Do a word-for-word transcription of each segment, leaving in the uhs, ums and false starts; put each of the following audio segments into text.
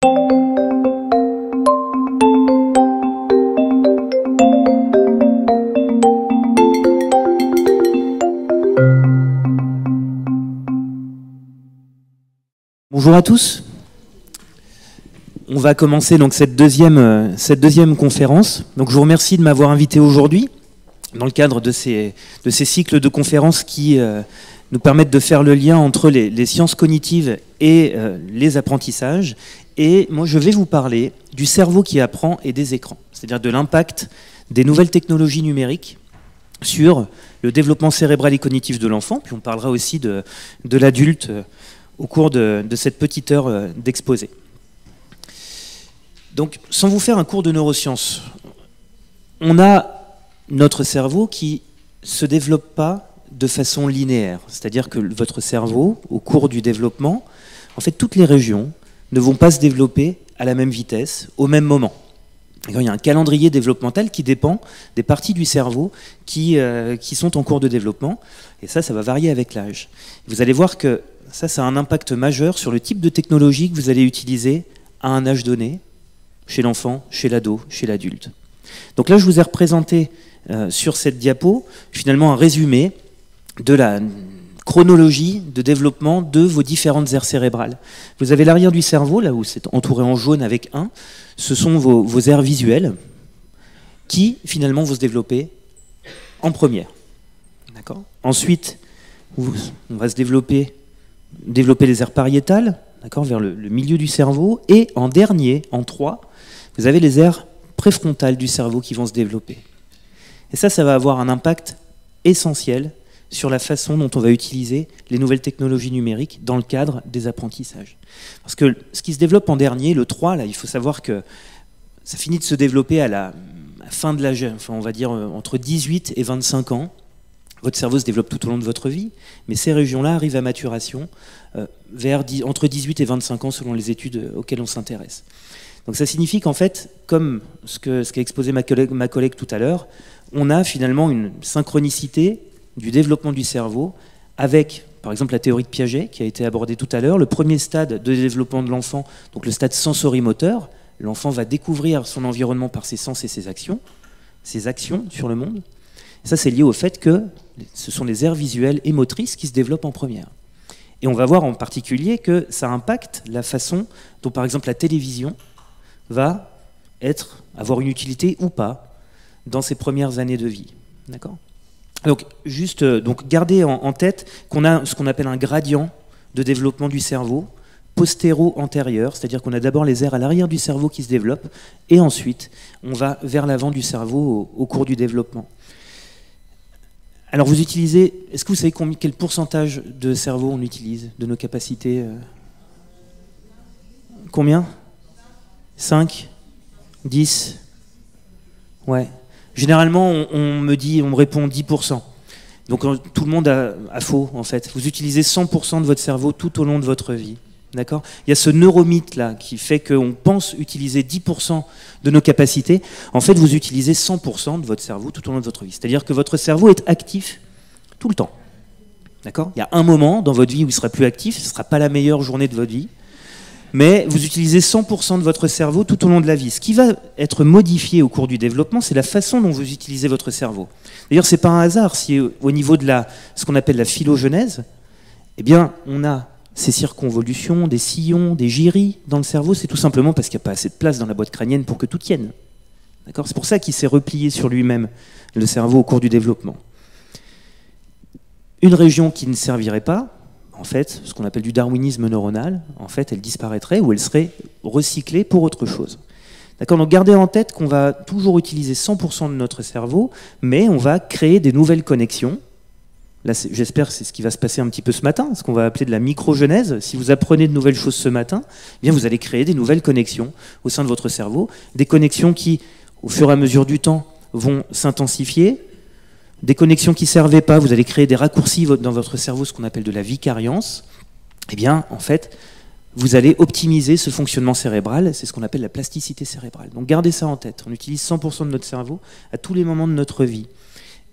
Bonjour à tous. On va commencer donc cette deuxième, cette deuxième conférence. Donc je vous remercie de m'avoir invité aujourd'hui dans le cadre de ces, de ces cycles de conférences qui euh, nous permettent de faire le lien entre les, les sciences cognitives et euh, les apprentissages. Et moi je vais vous parler du cerveau qui apprend et des écrans, c'est-à-dire de l'impact des nouvelles technologies numériques sur le développement cérébral et cognitif de l'enfant. Puis on parlera aussi de, de l'adulte euh, au cours de, de cette petite heure euh, d'exposé. Donc, sans vous faire un cours de neurosciences, on a notre cerveau qui ne se développe pas de façon linéaire. C'est-à-dire que votre cerveau, au cours du développement, en fait, toutes les régions ne vont pas se développer à la même vitesse, au même moment. Il y a un calendrier développemental qui dépend des parties du cerveau qui, euh, qui sont en cours de développement. Et ça, ça va varier avec l'âge. Vous allez voir que ça, ça a un impact majeur sur le type de technologie que vous allez utiliser à un âge donné, chez l'enfant, chez l'ado, chez l'adulte. Donc là, je vous ai représenté euh, sur cette diapo, finalement, un résumé de la chronologie de développement de vos différentes aires cérébrales. Vous avez l'arrière du cerveau, là où c'est entouré en jaune avec un, ce sont vos, vos aires visuelles qui, finalement, vont se développer en première. D'accord ? Ensuite, on va se développer, développer les aires pariétales, d'accord, vers le, le milieu du cerveau, et en dernier, en trois, vous avez les aires préfrontales du cerveau qui vont se développer. Et ça, ça va avoir un impact essentiel sur la façon dont on va utiliser les nouvelles technologies numériques dans le cadre des apprentissages. Parce que ce qui se développe en dernier, le trois, là, il faut savoir que ça finit de se développer à la, à la fin de l'âge, enfin, on va dire entre dix-huit et vingt-cinq ans. Votre cerveau se développe tout au long de votre vie, mais ces régions-là arrivent à maturation euh, vers dix, entre dix-huit et vingt-cinq ans selon les études auxquelles on s'intéresse. Donc ça signifie qu'en fait, comme ce qu'a ce qu'a exposé ma collègue, ma collègue tout à l'heure, on a finalement une synchronicité du développement du cerveau avec, par exemple, la théorie de Piaget qui a été abordée tout à l'heure, le premier stade de développement de l'enfant, donc le stade sensorimoteur. L'enfant va découvrir son environnement par ses sens et ses actions, ses actions sur le monde. Et ça, c'est lié au fait que ce sont les aires visuelles et motrices qui se développent en première. Et on va voir en particulier que ça impacte la façon dont, par exemple, la télévision va être, avoir une utilité ou pas dans ses premières années de vie. D'accord ? Donc, juste, donc, gardez en, en tête qu'on a ce qu'on appelle un gradient de développement du cerveau, postéro-antérieur, c'est-à-dire qu'on a d'abord les aires à l'arrière du cerveau qui se développent, et ensuite, on va vers l'avant du cerveau au, au cours du développement. Alors, vous utilisez, est-ce que vous savez combien, quel pourcentage de cerveau on utilise, de nos capacités euh... Combien ? cinq, dix, ouais. Généralement, on, on me dit, on me répond dix pour cent. Donc tout le monde a, a faux, en fait. Vous utilisez cent pour cent de votre cerveau tout au long de votre vie. D'accord ? Il y a ce neuromythe-là qui fait qu'on pense utiliser dix pour cent de nos capacités. En fait, vous utilisez cent pour cent de votre cerveau tout au long de votre vie. C'est-à-dire que votre cerveau est actif tout le temps. D'accord ? Il y a un moment dans votre vie où il sera plus actif, ce ne sera pas la meilleure journée de votre vie. Mais vous utilisez cent pour cent de votre cerveau tout au long de la vie. Ce qui va être modifié au cours du développement, c'est la façon dont vous utilisez votre cerveau. D'ailleurs, c'est pas un hasard si au niveau de la, ce qu'on appelle la phylogenèse, eh bien, on a ces circonvolutions, des sillons, des gyries dans le cerveau. C'est tout simplement parce qu'il n'y a pas assez de place dans la boîte crânienne pour que tout tienne. D'accord ? C'est pour ça qu'il s'est replié sur lui-même, le cerveau, au cours du développement. Une région qui ne servirait pas, en fait, ce qu'on appelle du darwinisme neuronal, en fait, elle disparaîtrait ou elle serait recyclée pour autre chose. D'accord ? Donc gardez en tête qu'on va toujours utiliser cent pour cent de notre cerveau, mais on va créer des nouvelles connexions. Là, j'espère que c'est ce qui va se passer un petit peu ce matin, ce qu'on va appeler de la microgenèse. Si vous apprenez de nouvelles choses ce matin, eh bien vous allez créer des nouvelles connexions au sein de votre cerveau, des connexions qui, au fur et à mesure du temps, vont s'intensifier. Des connexions qui ne servaient pas, vous allez créer des raccourcis dans votre cerveau, ce qu'on appelle de la vicariance. Eh bien, en fait, vous allez optimiser ce fonctionnement cérébral, c'est ce qu'on appelle la plasticité cérébrale. Donc gardez ça en tête, on utilise cent pour cent de notre cerveau à tous les moments de notre vie.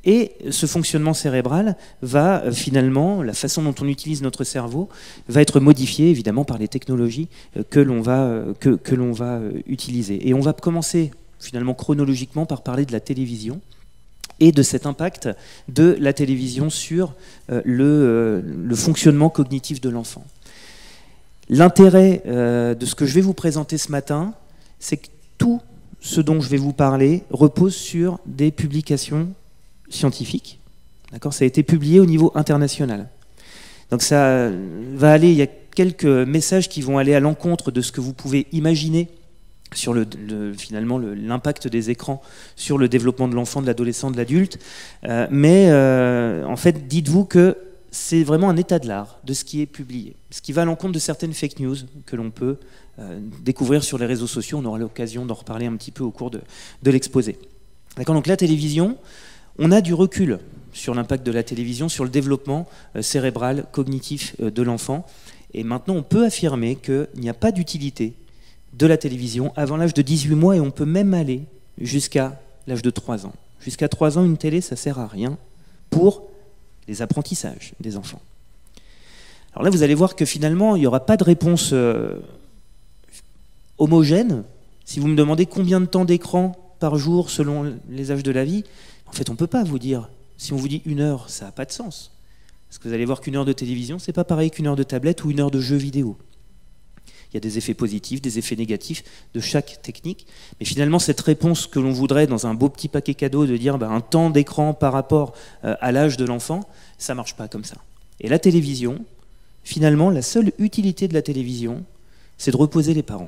Et ce fonctionnement cérébral va finalement, la façon dont on utilise notre cerveau, va être modifiée évidemment par les technologies que l'on va, que, que l'on va utiliser. Et on va commencer finalement chronologiquement par parler de la télévision et de cet impact de la télévision sur euh, le, euh, le fonctionnement cognitif de l'enfant. L'intérêt euh, de ce que je vais vous présenter ce matin, c'est que tout ce dont je vais vous parler repose sur des publications scientifiques. D'accord ? Ça a été publié au niveau international. Donc ça va aller, il y a quelques messages qui vont aller à l'encontre de ce que vous pouvez imaginer sur le, le, finalement l'impact des écrans sur le développement de l'enfant, de l'adolescent, de l'adulte. Euh, mais euh, en fait, dites-vous que c'est vraiment un état de l'art de ce qui est publié, ce qui va à l'encontre de certaines fake news que l'on peut euh, découvrir sur les réseaux sociaux. On aura l'occasion d'en reparler un petit peu au cours de, de l'exposé. D'accord, donc la télévision, on a du recul sur l'impact de la télévision, sur le développement euh, cérébral, cognitif euh, de l'enfant. Et maintenant, on peut affirmer qu'il n'y a pas d'utilité de la télévision avant l'âge de dix-huit mois, et on peut même aller jusqu'à l'âge de trois ans. Jusqu'à trois ans, une télé, ça ne sert à rien pour les apprentissages des enfants. Alors là, vous allez voir que finalement, il n'y aura pas de réponse euh, homogène. Si vous me demandez combien de temps d'écran par jour selon les âges de la vie, en fait, on ne peut pas vous dire. Si on vous dit une heure, ça n'a pas de sens. Parce que vous allez voir qu'une heure de télévision, c'est pas pareil qu'une heure de tablette ou une heure de jeu vidéo. Il y a des effets positifs, des effets négatifs de chaque technique. Mais finalement, cette réponse que l'on voudrait dans un beau petit paquet cadeau de dire bah, un temps d'écran par rapport euh, à l'âge de l'enfant, ça ne marche pas comme ça. Et la télévision, finalement, la seule utilité de la télévision, c'est de reposer les parents.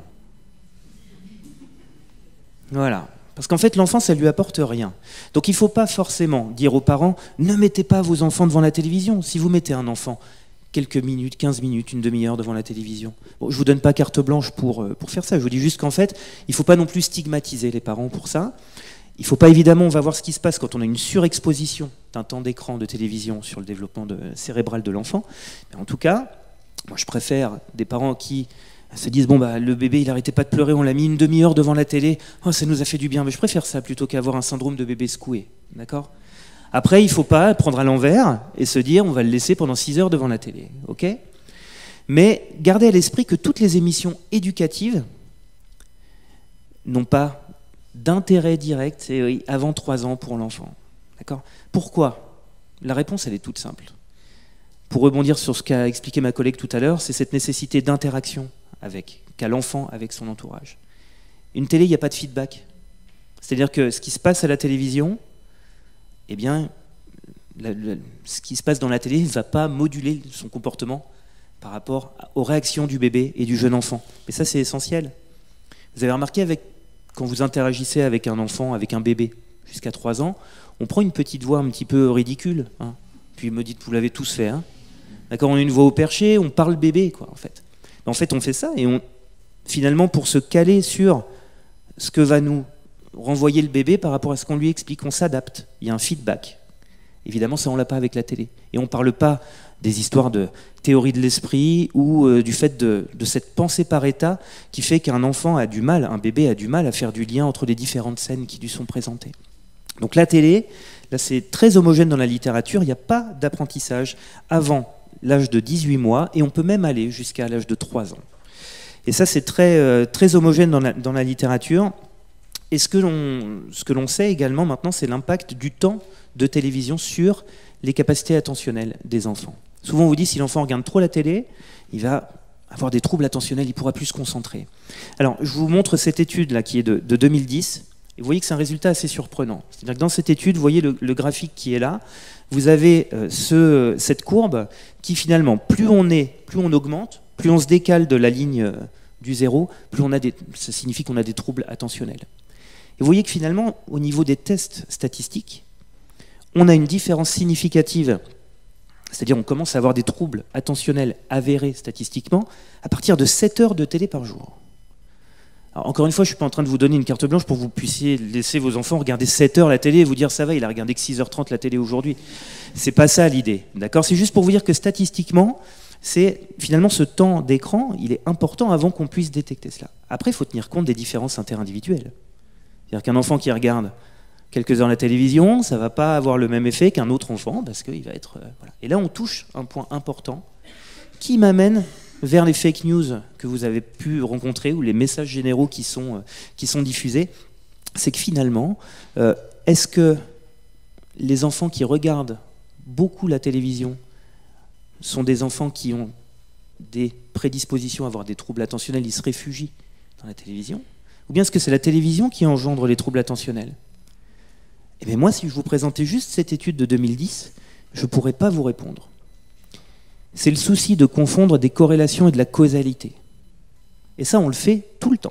Voilà. Parce qu'en fait, l'enfant, ça ne lui apporte rien. Donc il ne faut pas forcément dire aux parents « Ne mettez pas vos enfants devant la télévision ». Si vous mettez un enfant quelques minutes, quinze minutes, une demi-heure devant la télévision. Bon, je ne vous donne pas carte blanche pour, pour faire ça. Je vous dis juste qu'en fait, il ne faut pas non plus stigmatiser les parents pour ça. Il ne faut pas, évidemment, on va voir ce qui se passe quand on a une surexposition d'un temps d'écran de télévision sur le développement de, cérébral de l'enfant. Mais en tout cas, moi, je préfère des parents qui se disent « Bon, bah, le bébé, il n'arrêtait pas de pleurer, on l'a mis une demi-heure devant la télé. Oh, ça nous a fait du bien. » Mais je préfère ça plutôt qu'avoir un syndrome de bébé secoué. D'accord ? Après, il ne faut pas prendre à l'envers et se dire on va le laisser pendant six heures devant la télé. Ok ? Mais gardez à l'esprit que toutes les émissions éducatives n'ont pas d'intérêt direct avant trois ans pour l'enfant. D'accord ? Pourquoi ? La réponse, elle est toute simple. Pour rebondir sur ce qu'a expliqué ma collègue tout à l'heure, c'est cette nécessité d'interaction avec, qu'a l'enfant avec son entourage. Une télé, il n'y a pas de feedback. C'est-à-dire que ce qui se passe à la télévision, eh bien, la, la, ce qui se passe dans la télé ne va pas moduler son comportement par rapport aux réactions du bébé et du jeune enfant. Et ça, c'est essentiel. Vous avez remarqué, avec, quand vous interagissez avec un enfant, avec un bébé, jusqu'à trois ans, on prend une petite voix un petit peu ridicule. Hein. Puis me dites, vous l'avez tous fait. Hein. D'accord, on a une voix au perché, on parle bébé, quoi, en fait. En fait, on fait ça, et on, finalement, pour se caler sur ce que va nous renvoyer le bébé par rapport à ce qu'on lui explique, on s'adapte, il y a un feedback. Évidemment, ça on l'a pas avec la télé. Et on ne parle pas des histoires de théorie de l'esprit ou euh, du fait de, de cette pensée par état qui fait qu'un enfant a du mal, un bébé a du mal à faire du lien entre les différentes scènes qui lui sont présentées. Donc la télé, là c'est très homogène dans la littérature, il n'y a pas d'apprentissage avant l'âge de dix-huit mois et on peut même aller jusqu'à l'âge de trois ans. Et ça c'est très, euh, très homogène dans la, dans la littérature. Et ce que l'on, ce que l'on sait également maintenant, c'est l'impact du temps de télévision sur les capacités attentionnelles des enfants. Souvent on vous dit si l'enfant regarde trop la télé, il va avoir des troubles attentionnels, il ne pourra plus se concentrer. Alors je vous montre cette étude là qui est de, de deux mille dix, et vous voyez que c'est un résultat assez surprenant. C'est-à-dire que dans cette étude, vous voyez le, le graphique qui est là, vous avez euh, ce, cette courbe qui finalement, plus on est, plus on augmente, plus on se décale de la ligne euh, du zéro, plus on a des, ça signifie qu'on a des troubles attentionnels. Et vous voyez que finalement, au niveau des tests statistiques, on a une différence significative, c'est-à-dire on commence à avoir des troubles attentionnels avérés statistiquement à partir de sept heures de télé par jour. Alors, encore une fois, je ne suis pas en train de vous donner une carte blanche pour que vous puissiez laisser vos enfants regarder sept heures la télé et vous dire ça va, il a regardé que six heures trente la télé aujourd'hui. C'est pas ça l'idée, d'accord ? C'est juste pour vous dire que statistiquement, c'est finalement ce temps d'écran, il est important avant qu'on puisse détecter cela. Après, il faut tenir compte des différences interindividuelles. C'est-à-dire qu'un enfant qui regarde quelques heures la télévision, ça ne va pas avoir le même effet qu'un autre enfant, parce qu'il va être... Euh, voilà. Et là, on touche un point important qui m'amène vers les fake news que vous avez pu rencontrer, ou les messages généraux qui sont, euh, qui sont diffusés. C'est que finalement, euh, est-ce que les enfants qui regardent beaucoup la télévision sont des enfants qui ont des prédispositions à avoir des troubles attentionnels, ils se réfugient dans la télévision? Ou bien est-ce que c'est la télévision qui engendre les troubles attentionnels? Eh bien moi, si je vous présentais juste cette étude de deux mille dix, je ne pourrais pas vous répondre. C'est le souci de confondre des corrélations et de la causalité. Et ça, on le fait tout le temps.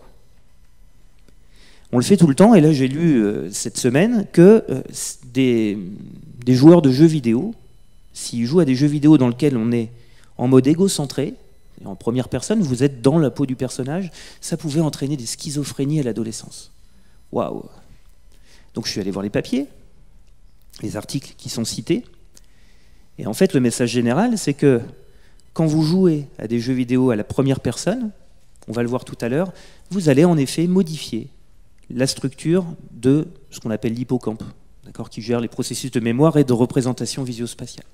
On le fait tout le temps, et là j'ai lu euh, cette semaine que euh, des, des joueurs de jeux vidéo, s'ils jouent à des jeux vidéo dans lesquels on est en mode égocentré, et en première personne, vous êtes dans la peau du personnage, ça pouvait entraîner des schizophrénies à l'adolescence. Waouh! Donc je suis allé voir les papiers, les articles qui sont cités, et en fait le message général, c'est que quand vous jouez à des jeux vidéo à la première personne, on va le voir tout à l'heure, vous allez en effet modifier la structure de ce qu'on appelle l'hippocampe, d'accord, qui gère les processus de mémoire et de représentation visio-spatiale.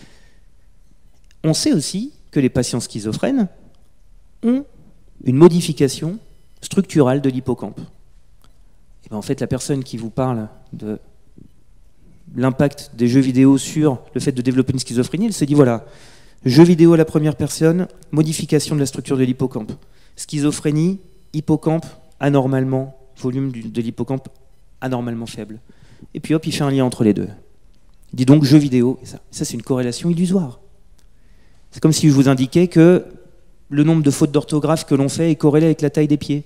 On sait aussi que les patients schizophrènes ont une modification structurale de l'hippocampe. Et bien en fait, la personne qui vous parle de l'impact des jeux vidéo sur le fait de développer une schizophrénie, elle se dit voilà, jeux vidéo à la première personne, modification de la structure de l'hippocampe. Schizophrénie, hippocampe, anormalement, volume de l'hippocampe anormalement faible. Et puis hop, il fait un lien entre les deux. Il dit donc jeux vidéo, et ça, ça c'est une corrélation illusoire. C'est comme si je vous indiquais que le nombre de fautes d'orthographe que l'on fait est corrélé avec la taille des pieds.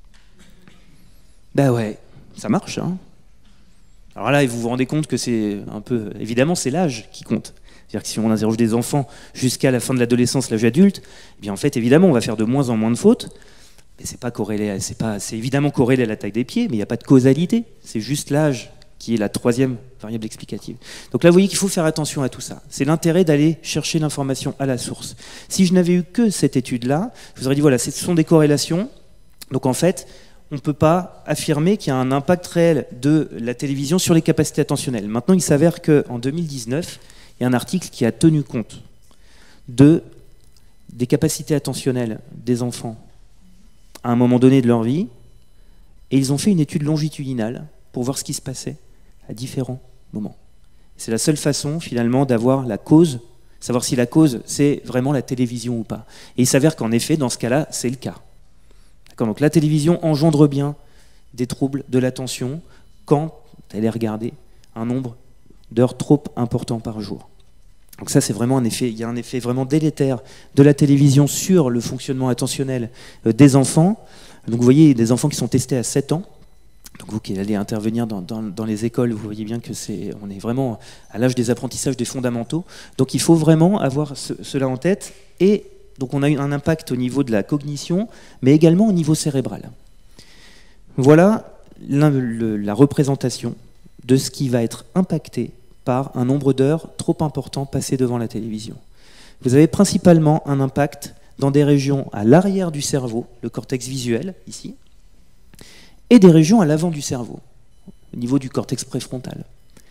Ben ouais, ça marche, hein. Alors là, vous vous rendez compte que c'est un peu... Évidemment, c'est l'âge qui compte. C'est-à-dire que si on interroge des enfants jusqu'à la fin de l'adolescence, l'âge adulte, eh bien en fait, évidemment, on va faire de moins en moins de fautes. Mais c'est pas corrélé, c'est pas, c'est évidemment corrélé à la taille des pieds, mais il n'y a pas de causalité. C'est juste l'âge qui est la troisième variable explicative. Donc là, vous voyez qu'il faut faire attention à tout ça. C'est l'intérêt d'aller chercher l'information à la source. Si je n'avais eu que cette étude-là, je vous aurais dit, voilà, ce sont des corrélations. Donc en fait, on ne peut pas affirmer qu'il y a un impact réel de la télévision sur les capacités attentionnelles. Maintenant, il s'avère qu'en deux mille dix-neuf, il y a un article qui a tenu compte de, des capacités attentionnelles des enfants à un moment donné de leur vie, et ils ont fait une étude longitudinale pour voir ce qui se passait à différents moments. C'est la seule façon, finalement, d'avoir la cause, savoir si la cause, c'est vraiment la télévision ou pas. Et il s'avère qu'en effet, dans ce cas-là, c'est le cas. Donc la télévision engendre bien des troubles de l'attention quand elle est regardée un nombre d'heures trop important par jour. Donc ça, c'est vraiment un effet, il y a un effet vraiment délétère de la télévision sur le fonctionnement attentionnel des enfants. Donc vous voyez, des enfants qui sont testés à sept ans. Donc vous qui allez intervenir dans, dans, dans les écoles, vous voyez bien que c'est, on est vraiment à l'âge des apprentissages des fondamentaux. Donc il faut vraiment avoir ce, cela en tête. Et donc on a eu un impact au niveau de la cognition, mais également au niveau cérébral. Voilà la, le, la représentation de ce qui va être impacté par un nombre d'heures trop important passées devant la télévision. Vous avez principalement un impact dans des régions à l'arrière du cerveau, le cortex visuel, ici, et des régions à l'avant du cerveau, au niveau du cortex préfrontal.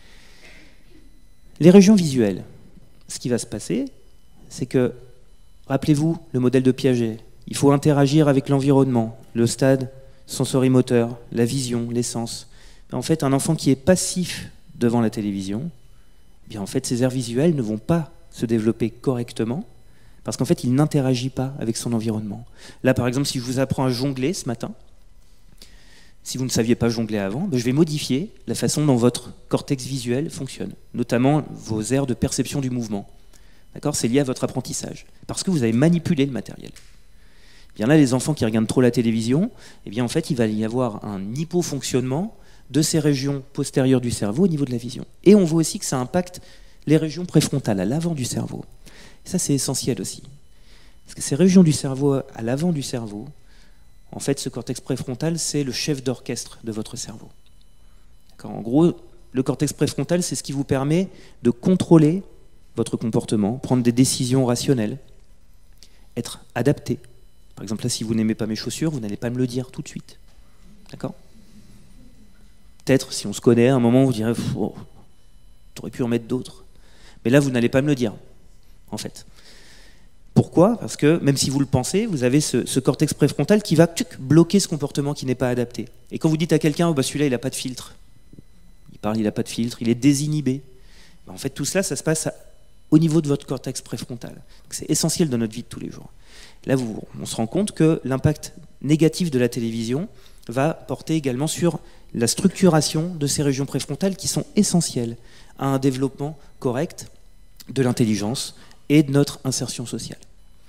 Les régions visuelles, ce qui va se passer, c'est que, rappelez-vous le modèle de Piaget, il faut interagir avec l'environnement, le stade sensorimoteur, la vision, les sens. En fait, un enfant qui est passif devant la télévision, eh bien en fait, ses aires visuelles ne vont pas se développer correctement parce qu'en fait, il n'interagit pas avec son environnement. Là, par exemple, si je vous apprends à jongler ce matin, si vous ne saviez pas jongler avant, ben je vais modifier la façon dont votre cortex visuel fonctionne, notamment vos aires de perception du mouvement. D'accord ? C'est lié à votre apprentissage, parce que vous avez manipulé le matériel. Eh bien là, les enfants qui regardent trop la télévision, eh bien en fait, il va y avoir un hypofonctionnement de ces régions postérieures du cerveau au niveau de la vision. Et on voit aussi que ça impacte les régions préfrontales, à l'avant du cerveau. Et ça, c'est essentiel aussi. Parce que ces régions du cerveau, à l'avant du cerveau, en fait, ce cortex préfrontal, c'est le chef d'orchestre de votre cerveau. En gros, le cortex préfrontal, c'est ce qui vous permet de contrôler votre comportement, prendre des décisions rationnelles, être adapté. Par exemple, là, si vous n'aimez pas mes chaussures, vous n'allez pas me le dire tout de suite. D'accord ? peut-être, si on se connaît, à un moment, vous direz oh, tu aurais pu en mettre d'autres. Mais là, vous n'allez pas me le dire, en fait. Pourquoi? Parce que, même si vous le pensez, vous avez ce, ce cortex préfrontal qui va tuc, bloquer ce comportement qui n'est pas adapté. Et quand vous dites à quelqu'un, oh, bah, celui-là, il n'a pas de filtre. Il parle, il n'a pas de filtre, il est désinhibé. Ben, en fait, tout cela, ça se passe à, au niveau de votre cortex préfrontal. C'est essentiel dans notre vie de tous les jours. Là, vous, on se rend compte que l'impact négatif de la télévision va porter également sur la structuration de ces régions préfrontales qui sont essentielles à un développement correct de l'intelligence et de notre insertion sociale.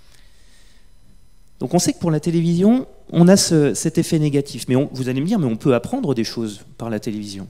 Donc on sait que pour la télévision, on a ce, cet effet négatif. Mais on, vous allez me dire, mais on peut apprendre des choses par la télévision.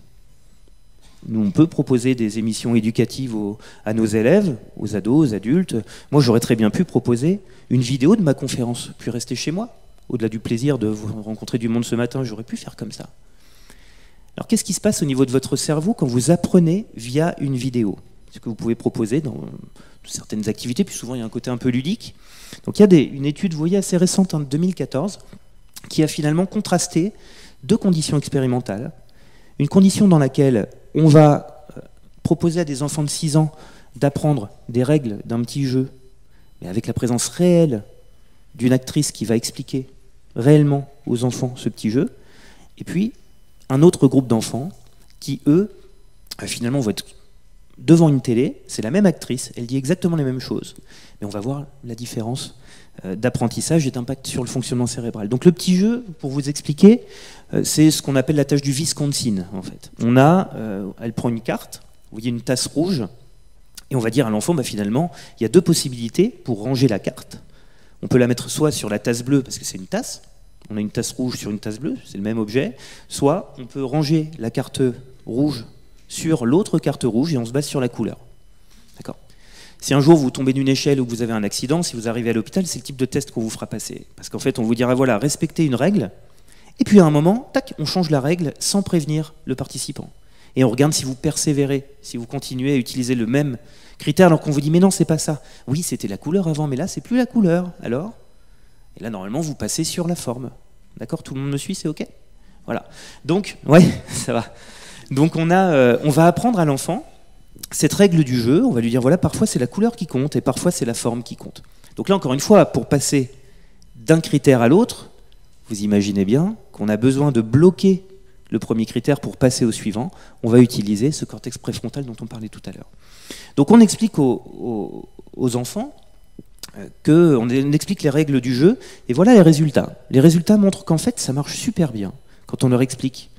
Nous, on peut proposer des émissions éducatives aux, à nos élèves, aux ados, aux adultes. Moi, j'aurais très bien pu proposer une vidéo de ma conférence, puis rester chez moi. Au-delà du plaisir de vous rencontrer du monde ce matin, j'aurais pu faire comme ça. Alors, qu'est-ce qui se passe au niveau de votre cerveau quand vous apprenez via une vidéo? Ce que vous pouvez proposer dans certaines activités, puis souvent il y a un côté un peu ludique. Donc il y a des, une étude, vous voyez, assez récente en deux mille quatorze, qui a finalement contrasté deux conditions expérimentales. Une condition dans laquelle on va proposer à des enfants de six ans d'apprendre des règles d'un petit jeu, mais avec la présence réelle d'une actrice qui va expliquer réellement aux enfants ce petit jeu, et puis un autre groupe d'enfants qui, eux, finalement vont être devant une télé, c'est la même actrice, elle dit exactement les mêmes choses, mais on va voir la différence d'apprentissage et d'impact sur le fonctionnement cérébral. Donc le petit jeu, pour vous expliquer, c'est ce qu'on appelle la tâche du Wisconsin, en fait. On a, euh, elle prend une carte, vous voyez une tasse rouge, et on va dire à l'enfant, bah, finalement, il y a deux possibilités pour ranger la carte. On peut la mettre soit sur la tasse bleue, parce que c'est une tasse, on a une tasse rouge sur une tasse bleue, c'est le même objet, soit on peut ranger la carte rouge sur l'autre carte rouge et on se base sur la couleur. D'accord ? Si un jour vous tombez d'une échelle ou que vous avez un accident, si vous arrivez à l'hôpital, c'est le type de test qu'on vous fera passer. Parce qu'en fait, on vous dira, voilà, respectez une règle, et puis à un moment, tac, on change la règle sans prévenir le participant. Et on regarde si vous persévérez, si vous continuez à utiliser le même critère, alors qu'on vous dit, mais non, c'est pas ça. Oui, c'était la couleur avant, mais là, c'est plus la couleur. Alors ? Et là, normalement, vous passez sur la forme. D'accord ? Tout le monde me suit, c'est OK ? Voilà. Donc, ouais, ça va. Donc on, a, euh, on va apprendre à l'enfant cette règle du jeu, on va lui dire voilà, parfois c'est la couleur qui compte et parfois c'est la forme qui compte. Donc là encore une fois, pour passer d'un critère à l'autre, vous imaginez bien qu'on a besoin de bloquer le premier critère pour passer au suivant, on va utiliser ce cortex préfrontal dont on parlait tout à l'heure. Donc on explique aux, aux, aux enfants, euh, que, on explique les règles du jeu et voilà les résultats. Les résultats montrent qu'en fait ça marche super bien quand on leur explique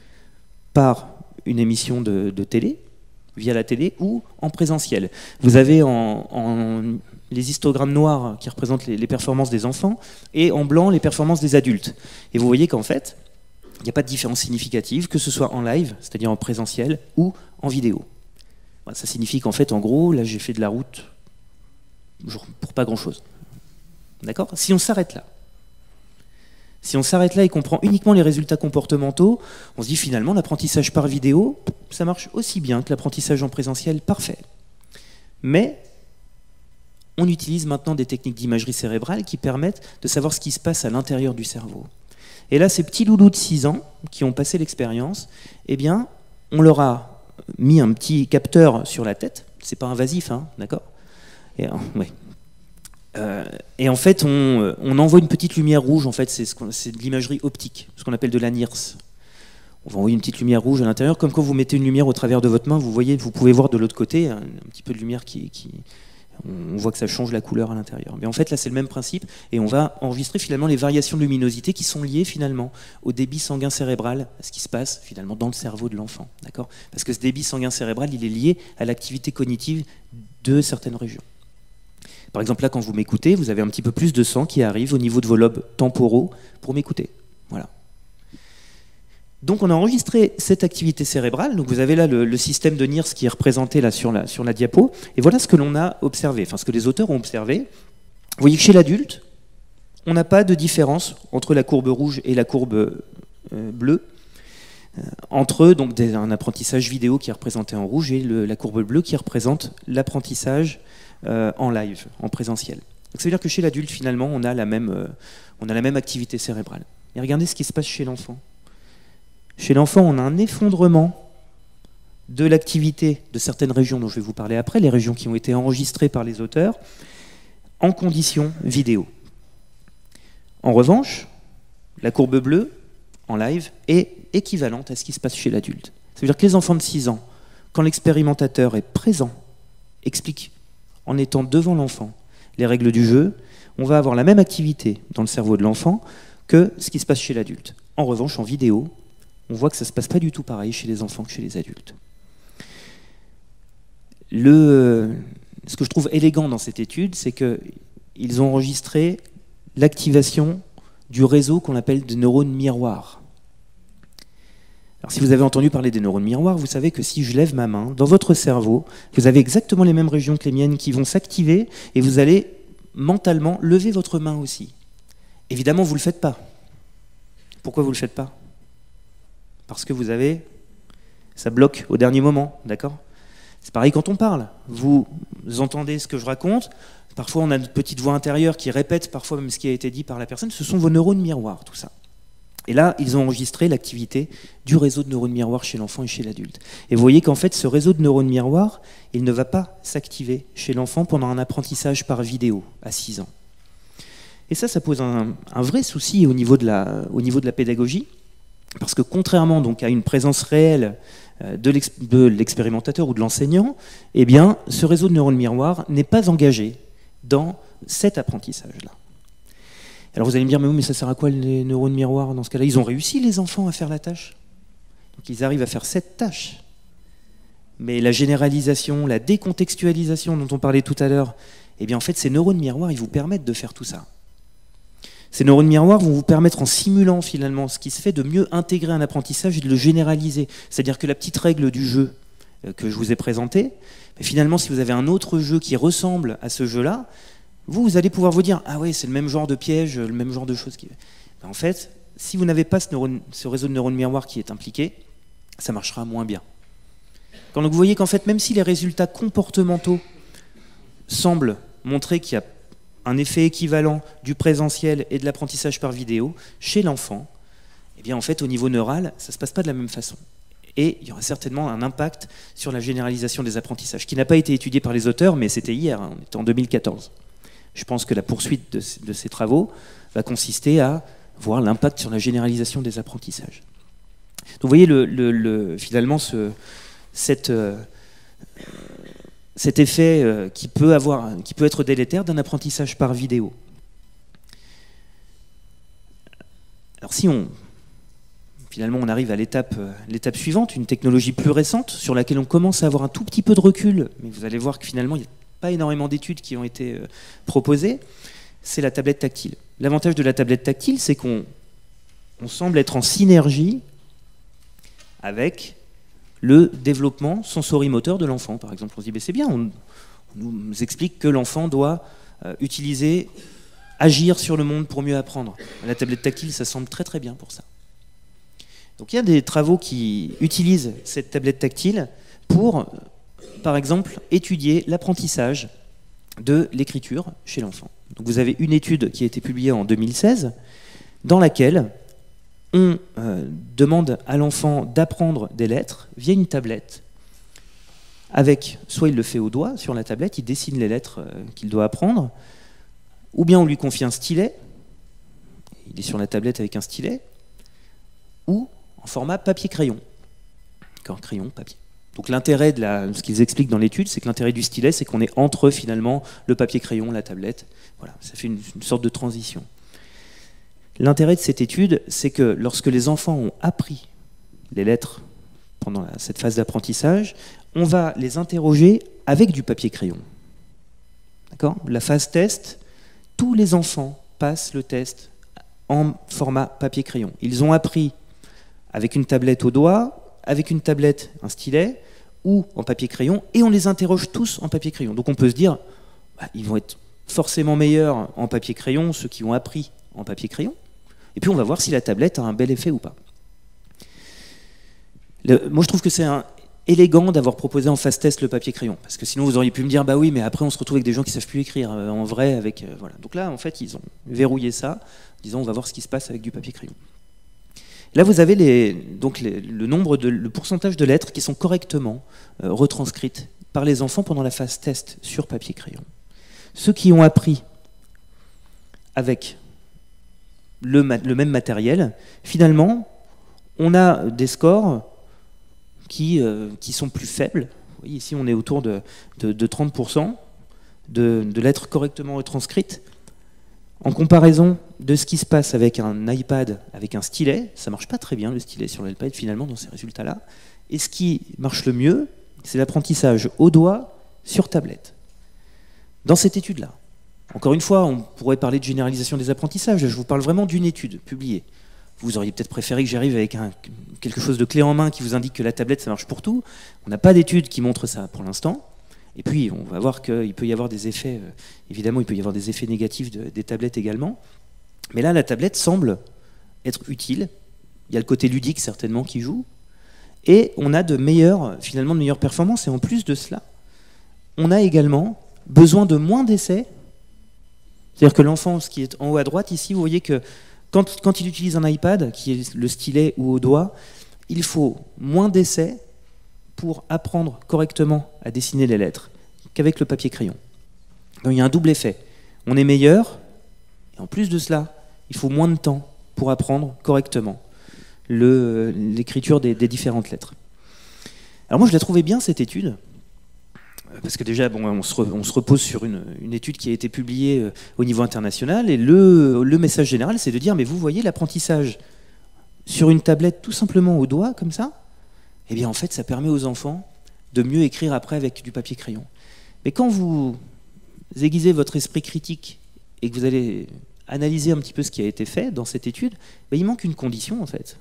par une émission de, de télé, via la télé, ou en présentiel. Vous avez en, en les histogrammes noirs qui représentent les, les performances des enfants, et en blanc les performances des adultes. Et vous voyez qu'en fait, il n'y a pas de différence significative, que ce soit en live, c'est-à-dire en présentiel, ou en vidéo. Ça signifie qu'en fait, en gros, là j'ai fait de la route pour pas grand-chose. D'accord ? Si on s'arrête là, Si on s'arrête là et qu'on prend uniquement les résultats comportementaux, on se dit finalement l'apprentissage par vidéo, ça marche aussi bien que l'apprentissage en présentiel, parfait. Mais on utilise maintenant des techniques d'imagerie cérébrale qui permettent de savoir ce qui se passe à l'intérieur du cerveau. Et là, ces petits loulous de six ans qui ont passé l'expérience, eh bien, on leur a mis un petit capteur sur la tête, c'est pas invasif, hein, d'accord ? Et, euh, ouais. Euh, et en fait, on, on envoie une petite lumière rouge, en fait, c'est ce c'est de l'imagerie optique, ce qu'on appelle de l'A N I R S. On va envoyer une petite lumière rouge à l'intérieur, comme quand vous mettez une lumière au travers de votre main, vous voyez, vous pouvez voir de l'autre côté un, un petit peu de lumière qui, qui, on voit que ça change la couleur à l'intérieur. Mais en fait, là, c'est le même principe, et on va enregistrer finalement les variations de luminosité qui sont liées finalement au débit sanguin cérébral, à ce qui se passe finalement dans le cerveau de l'enfant, d'accord ? Parce que ce débit sanguin cérébral, il est lié à l'activité cognitive de certaines régions. Par exemple, là, quand vous m'écoutez, vous avez un petit peu plus de sang qui arrive au niveau de vos lobes temporaux pour m'écouter. Voilà. Donc, on a enregistré cette activité cérébrale. Donc, vous avez là le, le système de N I R S qui est représenté là sur la, sur la diapo. Et voilà ce que l'on a observé, enfin ce que les auteurs ont observé. Vous voyez que chez l'adulte, on n'a pas de différence entre la courbe rouge et la courbe euh, bleue. Euh, entre donc des, un apprentissage vidéo qui est représenté en rouge et le, la courbe bleue qui représente l'apprentissage Euh, en live, en présentiel. Donc ça veut dire que chez l'adulte, finalement, on a, la même, euh, on a la même activité cérébrale. Et regardez ce qui se passe chez l'enfant. Chez l'enfant, on a un effondrement de l'activité de certaines régions dont je vais vous parler après, les régions qui ont été enregistrées par les auteurs, en conditions vidéo. En revanche, la courbe bleue, en live, est équivalente à ce qui se passe chez l'adulte. Ça veut dire que les enfants de six ans, quand l'expérimentateur est présent, explique, en étant devant l'enfant, les règles du jeu, on va avoir la même activité dans le cerveau de l'enfant que ce qui se passe chez l'adulte. En revanche, en vidéo, on voit que ça ne se passe pas du tout pareil chez les enfants que chez les adultes. Le, ce que je trouve élégant dans cette étude, c'est qu'ils ont enregistré l'activation du réseau qu'on appelle des neurones miroirs. Alors, si vous avez entendu parler des neurones miroirs, vous savez que si je lève ma main, dans votre cerveau, vous avez exactement les mêmes régions que les miennes qui vont s'activer et vous allez mentalement lever votre main aussi. Évidemment, vous ne le faites pas. Pourquoi vous ne le faites pas? Parce que vous avez... ça bloque au dernier moment, d'accord? C'est pareil quand on parle. Vous entendez ce que je raconte, parfois on a une petite voix intérieure qui répète parfois même ce qui a été dit par la personne, ce sont vos neurones miroirs, tout ça. Et là, ils ont enregistré l'activité du réseau de neurones miroirs chez l'enfant et chez l'adulte. Et vous voyez qu'en fait, ce réseau de neurones miroirs, il ne va pas s'activer chez l'enfant pendant un apprentissage par vidéo à six ans. Et ça, ça pose un, un vrai souci au niveau de la, au niveau de la pédagogie, parce que contrairement donc, à une présence réelle de l'expérimentateur ou de l'enseignant, eh bien, ce réseau de neurones miroirs n'est pas engagé dans cet apprentissage-là. Alors vous allez me dire, mais oui, mais ça sert à quoi les neurones miroirs dans ce cas-là? Ils ont réussi, les enfants, à faire la tâche. Donc ils arrivent à faire cette tâche. Mais la généralisation, la décontextualisation dont on parlait tout à l'heure, eh bien en fait, ces neurones miroirs, ils vous permettent de faire tout ça. Ces neurones miroirs vont vous permettre, en simulant finalement ce qui se fait, de mieux intégrer un apprentissage et de le généraliser. C'est-à-dire que la petite règle du jeu que je vous ai présentée, finalement, si vous avez un autre jeu qui ressemble à ce jeu-là, vous, vous allez pouvoir vous dire « Ah ouais, c'est le même genre de piège, le même genre de choses. » En fait, si vous n'avez pas ce, neurone, ce réseau de neurones miroirs qui est impliqué, ça marchera moins bien. Quand vous voyez qu'en fait, même si les résultats comportementaux semblent montrer qu'il y a un effet équivalent du présentiel et de l'apprentissage par vidéo, chez l'enfant, eh bien en fait, au niveau neural, ça ne se passe pas de la même façon. Et il y aura certainement un impact sur la généralisation des apprentissages, qui n'a pas été étudié par les auteurs, mais c'était hier, hein, on était en deux mille quatorze. Je pense que la poursuite de, de ces travaux va consister à voir l'impact sur la généralisation des apprentissages. Donc vous voyez, le, le, le, finalement, ce, cette, euh, cet effet euh, qui, peut avoir, qui peut être délétère d'un apprentissage par vidéo. Alors si on... Finalement, on arrive à l'étape euh, l'étape suivante, une technologie plus récente, sur laquelle on commence à avoir un tout petit peu de recul, mais vous allez voir que finalement, il y a pas énormément d'études qui ont été euh, proposées, c'est la tablette tactile. L'avantage de la tablette tactile, c'est qu'on on semble être en synergie avec le développement sensorimoteur de l'enfant. Par exemple, on se dit, ben, c'est bien, on, on nous explique que l'enfant doit euh, utiliser, agir sur le monde pour mieux apprendre. La tablette tactile, ça semble très très bien pour ça. Donc il y a des travaux qui utilisent cette tablette tactile pour... par exemple, étudier l'apprentissage de l'écriture chez l'enfant. Donc vous avez une étude qui a été publiée en deux mille seize, dans laquelle on euh, demande à l'enfant d'apprendre des lettres via une tablette, avec, soit il le fait au doigt, sur la tablette, il dessine les lettres euh, qu'il doit apprendre, ou bien on lui confie un stylet, il est sur la tablette avec un stylet, ou en format papier-crayon. D'accord, crayon, papier. Donc l'intérêt de la, ce qu'ils expliquent dans l'étude, c'est que l'intérêt du stylet, c'est qu'on est entre finalement le papier-crayon, la tablette. Voilà, ça fait une, une sorte de transition. L'intérêt de cette étude, c'est que lorsque les enfants ont appris les lettres pendant la, cette phase d'apprentissage, on va les interroger avec du papier-crayon. D'accord ? La phase test, tous les enfants passent le test en format papier-crayon. Ils ont appris avec une tablette au doigt, avec une tablette, un stylet, ou en papier-crayon, et on les interroge tous en papier-crayon. Donc on peut se dire, bah, ils vont être forcément meilleurs en papier-crayon, ceux qui ont appris en papier-crayon, et puis on va voir si la tablette a un bel effet ou pas. Le, moi je trouve que c'est élégant d'avoir proposé en phase test le papier-crayon, parce que sinon vous auriez pu me dire, bah oui, mais après on se retrouve avec des gens qui ne savent plus écrire euh, en vrai, avec, euh, voilà. Donc là, en fait, ils ont verrouillé ça, en disant, on va voir ce qui se passe avec du papier-crayon. Là, vous avez les, donc les, le, nombre de, le pourcentage de lettres qui sont correctement euh, retranscrites par les enfants pendant la phase test sur papier-crayon. Ceux qui ont appris avec le, le même matériel, finalement, on a des scores qui, euh, qui sont plus faibles. Vous voyez, ici, on est autour de, de, de trente pour cent de, de lettres correctement retranscrites. En comparaison de ce qui se passe avec un iPad, avec un stylet, ça ne marche pas très bien le stylet sur l'iPad finalement dans ces résultats-là. Et ce qui marche le mieux, c'est l'apprentissage au doigt sur tablette. Dans cette étude-là, encore une fois, on pourrait parler de généralisation des apprentissages. Je vous parle vraiment d'une étude publiée. Vous auriez peut-être préféré que j'arrive avec un, quelque chose de clé en main qui vous indique que la tablette, ça marche pour tout. On n'a pas d'étude qui montre ça pour l'instant. Et puis, on va voir qu'il peut y avoir des effets, euh, évidemment, il peut y avoir des effets négatifs de, des tablettes également. Mais là, la tablette semble être utile. Il y a le côté ludique, certainement, qui joue. Et on a de meilleures, finalement, de meilleures performances. Et en plus de cela, on a également besoin de moins d'essais. C'est-à-dire que l'enfant, ce qui est en haut à droite, ici, vous voyez que quand, quand il utilise un iPad, qui est le stylet ou au doigt, il faut moins d'essais pour apprendre correctement à dessiner les lettres qu'avec le papier-crayon. Donc il y a un double effet. On est meilleur, et en plus de cela, il faut moins de temps pour apprendre correctement l'écriture des, des différentes lettres. Alors moi, je la trouvais bien, cette étude, parce que déjà, bon, on, se re, on se repose sur une, une étude qui a été publiée au niveau international, et le, le message général, c'est de dire, mais vous voyez l'apprentissage sur une tablette, tout simplement au doigt, comme ça, eh bien en fait ça permet aux enfants de mieux écrire après avec du papier-crayon. Mais quand vous aiguisez votre esprit critique et que vous allez analyser un petit peu ce qui a été fait dans cette étude, ben, il manque une condition en fait.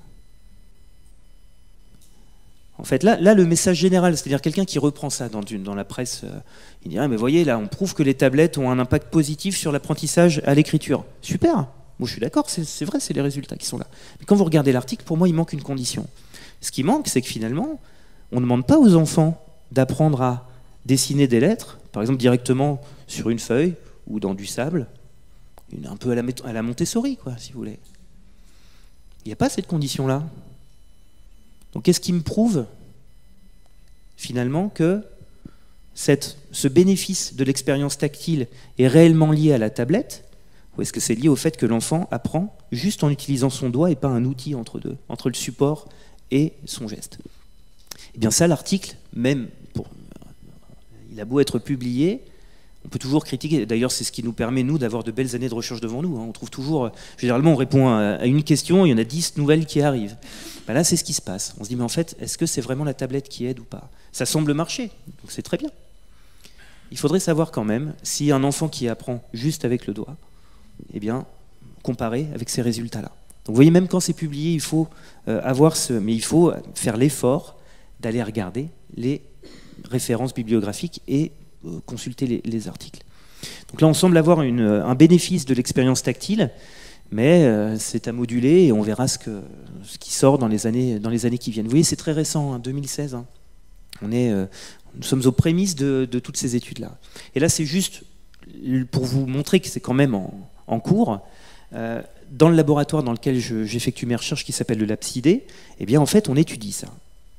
En fait là, là le message général, c'est-à-dire quelqu'un qui reprend ça dans, une, dans la presse, euh, il dirait, mais voyez là on prouve que les tablettes ont un impact positif sur l'apprentissage à l'écriture. Super, moi je suis d'accord, c'est vrai, c'est les résultats qui sont là. Mais quand vous regardez l'article, pour moi il manque une condition. Ce qui manque, c'est que finalement, on ne demande pas aux enfants d'apprendre à dessiner des lettres, par exemple directement sur une feuille ou dans du sable, un peu à la, à la Montessori, quoi, si vous voulez. Il n'y a pas cette condition-là. Donc qu'est-ce qui me prouve, finalement, que cette, ce bénéfice de l'expérience tactile est réellement lié à la tablette, ou est-ce que c'est lié au fait que l'enfant apprend juste en utilisant son doigt et pas un outil entre deux, entre le support et son geste? Et bien ça, l'article, même, pour, il a beau être publié, on peut toujours critiquer. D'ailleurs, c'est ce qui nous permet, nous, d'avoir de belles années de recherche devant nous. Hein. On trouve toujours, généralement, on répond à une question, il y en a dix nouvelles qui arrivent. Ben là, c'est ce qui se passe. On se dit, mais en fait, est-ce que c'est vraiment la tablette qui aide ou pas? Ça semble marcher, donc c'est très bien. Il faudrait savoir quand même si un enfant qui apprend juste avec le doigt, eh bien, comparer avec ces résultats-là. Donc vous voyez, même quand c'est publié, il faut euh, avoir ce, mais il faut faire l'effort d'aller regarder les références bibliographiques et euh, consulter les, les articles. Donc là, on semble avoir une, un bénéfice de l'expérience tactile, mais euh, c'est à moduler et on verra ce, que, ce qui sort dans les années, dans les années qui viennent. Vous voyez, c'est très récent, hein, deux mille seize. Hein. On est, euh, nous sommes aux prémices de, de toutes ces études-là. Et là, c'est juste pour vous montrer que c'est quand même en, en cours. Euh, dans le laboratoire dans lequel j'effectue mes recherches, qui s'appelle le LabCID, eh bien en fait on étudie ça.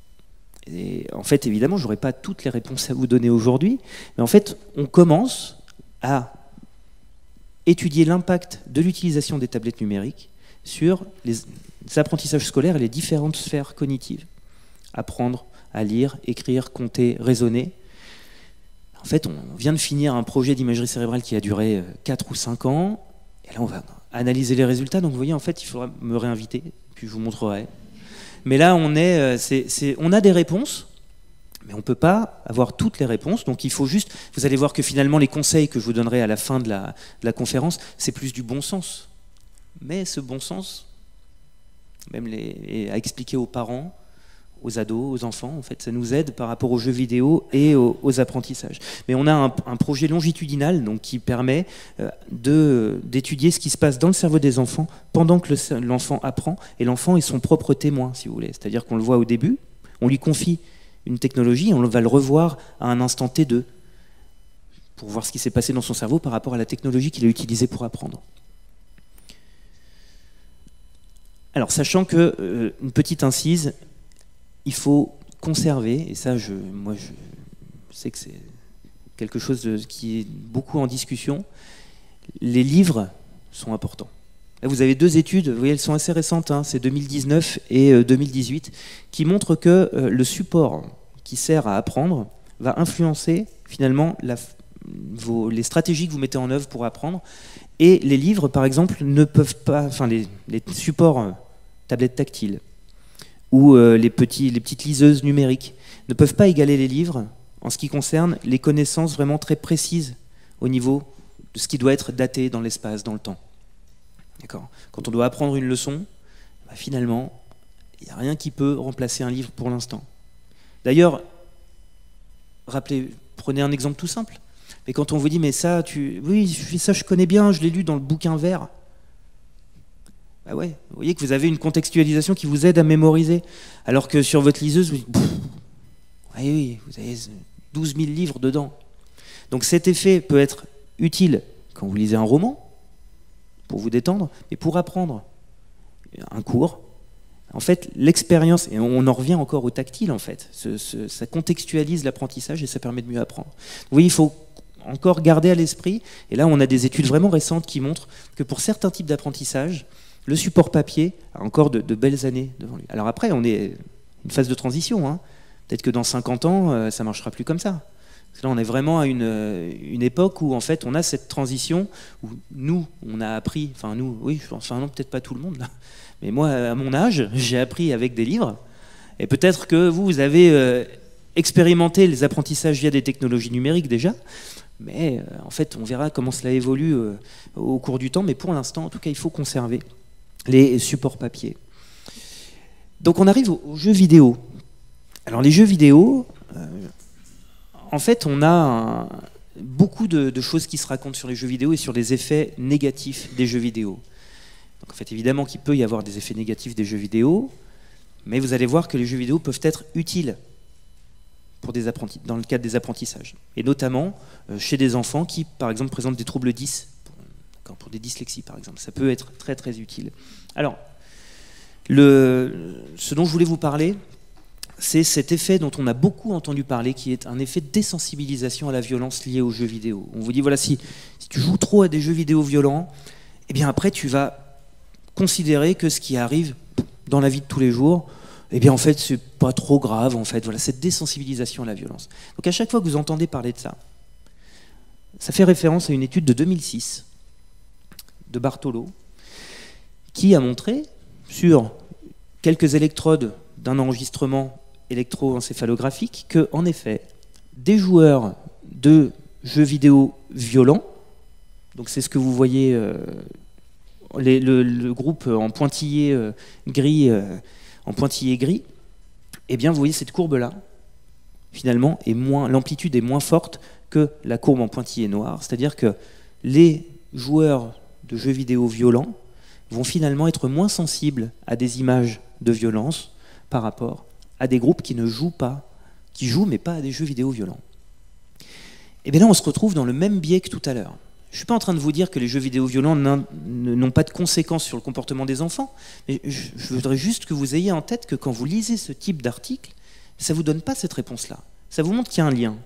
Et en fait évidemment je n'aurai pas toutes les réponses à vous donner aujourd'hui, mais en fait on commence à étudier l'impact de l'utilisation des tablettes numériques sur les, les apprentissages scolaires et les différentes sphères cognitives. Apprendre à lire, écrire, compter, raisonner. En fait on vient de finir un projet d'imagerie cérébrale qui a duré quatre ou cinq ans, et là on va analyser les résultats, donc vous voyez, en fait, il faudra me réinviter, puis je vous montrerai. Mais là, on, est, c'est, c'est, on a des réponses, mais on ne peut pas avoir toutes les réponses, donc il faut juste... Vous allez voir que finalement, les conseils que je vous donnerai à la fin de la, de la conférence, c'est plus du bon sens. Mais ce bon sens, même les, à expliquer aux parents, aux ados, aux enfants, en fait, ça nous aide par rapport aux jeux vidéo et aux, aux apprentissages. Mais on a un, un projet longitudinal donc, qui permet euh, de, d'étudier ce qui se passe dans le cerveau des enfants pendant que le, l'enfant apprend, et l'enfant est son propre témoin, si vous voulez. C'est-à-dire qu'on le voit au début, on lui confie une technologie, et on va le revoir à un instant T deux pour voir ce qui s'est passé dans son cerveau par rapport à la technologie qu'il a utilisée pour apprendre. Alors, sachant que, euh, une petite incise, il faut conserver, et ça, je, moi, je sais que c'est quelque chose de, qui est beaucoup en discussion, les livres sont importants. Là, vous avez deux études, vous voyez, elles sont assez récentes, hein, c'est deux mille dix-neuf et euh, deux mille dix-huit, qui montrent que euh, le support qui sert à apprendre va influencer finalement la, vos, les stratégies que vous mettez en œuvre pour apprendre. Et les livres, par exemple, ne peuvent pas, enfin les, les supports euh, tablettes tactiles ou euh, les, petits, les petites liseuses numériques ne peuvent pas égaler les livres en ce qui concerne les connaissances vraiment très précises au niveau de ce qui doit être daté dans l'espace, dans le temps. D'accord. Quand on doit apprendre une leçon, bah finalement, il n'y a rien qui peut remplacer un livre pour l'instant. D'ailleurs, rappelez, prenez un exemple tout simple. Mais quand on vous dit, mais ça, tu, oui, ça je connais bien, je l'ai lu dans le bouquin vert. Bah ouais, vous voyez que vous avez une contextualisation qui vous aide à mémoriser. Alors que sur votre liseuse, vous dites, oui, oui, vous avez douze mille livres dedans. Donc cet effet peut être utile quand vous lisez un roman, pour vous détendre, mais pour apprendre un cours, en fait, l'expérience, et on en revient encore au tactile en fait, ce, ce, ça contextualise l'apprentissage et ça permet de mieux apprendre. Vous voyez, il faut encore garder à l'esprit, et là on a des études vraiment récentes qui montrent que pour certains types d'apprentissage, le support papier a encore de, de belles années devant lui. Alors après, on est une phase de transition, hein. Peut-être que dans cinquante ans, euh, ça ne marchera plus comme ça. Parce que là, on est vraiment à une, une époque où en fait on a cette transition, où nous, on a appris, enfin nous, oui, enfin non, peut-être pas tout le monde là, mais moi, à mon âge, j'ai appris avec des livres, et peut-être que vous, vous avez euh, expérimenté les apprentissages via des technologies numériques déjà, mais euh, en fait, on verra comment cela évolue euh, au cours du temps, mais pour l'instant, en tout cas, il faut conserver les supports papier. Donc on arrive aux, aux jeux vidéo. Alors les jeux vidéo... Euh, En fait, on a un, beaucoup de, de choses qui se racontent sur les jeux vidéo et sur les effets négatifs des jeux vidéo. Donc, en fait, évidemment qu'il peut y avoir des effets négatifs des jeux vidéo, mais vous allez voir que les jeux vidéo peuvent être utiles pour des apprentis, dans le cadre des apprentissages. Et notamment euh, chez des enfants qui, par exemple, présentent des troubles dys, pour, pour des dyslexies, par exemple. Ça peut être très, très utile. Alors, le, ce dont je voulais vous parler, c'est cet effet dont on a beaucoup entendu parler, qui est un effet de désensibilisation à la violence liée aux jeux vidéo. On vous dit, voilà, si, si tu joues trop à des jeux vidéo violents, eh bien après tu vas considérer que ce qui arrive dans la vie de tous les jours, eh bien en fait c'est pas trop grave, en fait. Voilà, cette désensibilisation à la violence. Donc à chaque fois que vous entendez parler de ça, ça fait référence à une étude de deux mille six de Bartolo, qui a montré sur quelques électrodes d'un enregistrement électroencéphalographique que, en effet, des joueurs de jeux vidéo violents, donc c'est ce que vous voyez, euh, les, le, le groupe en pointillé euh, gris, euh, en pointillé gris, eh bien vous voyez cette courbe-là, finalement, est moins, l'amplitude est moins forte que la courbe en pointillé noir, c'est-à-dire que les joueurs de jeux vidéo violents vont finalement être moins sensibles à des images de violence par rapport à des groupes qui ne jouent pas, qui jouent mais pas à des jeux vidéo violents. Et bien là, on se retrouve dans le même biais que tout à l'heure. Je ne suis pas en train de vous dire que les jeux vidéo violents n'ont pas de conséquences sur le comportement des enfants, mais je voudrais juste que vous ayez en tête que quand vous lisez ce type d'article, ça ne vous donne pas cette réponse-là. Ça vous montre qu'il y a un lien.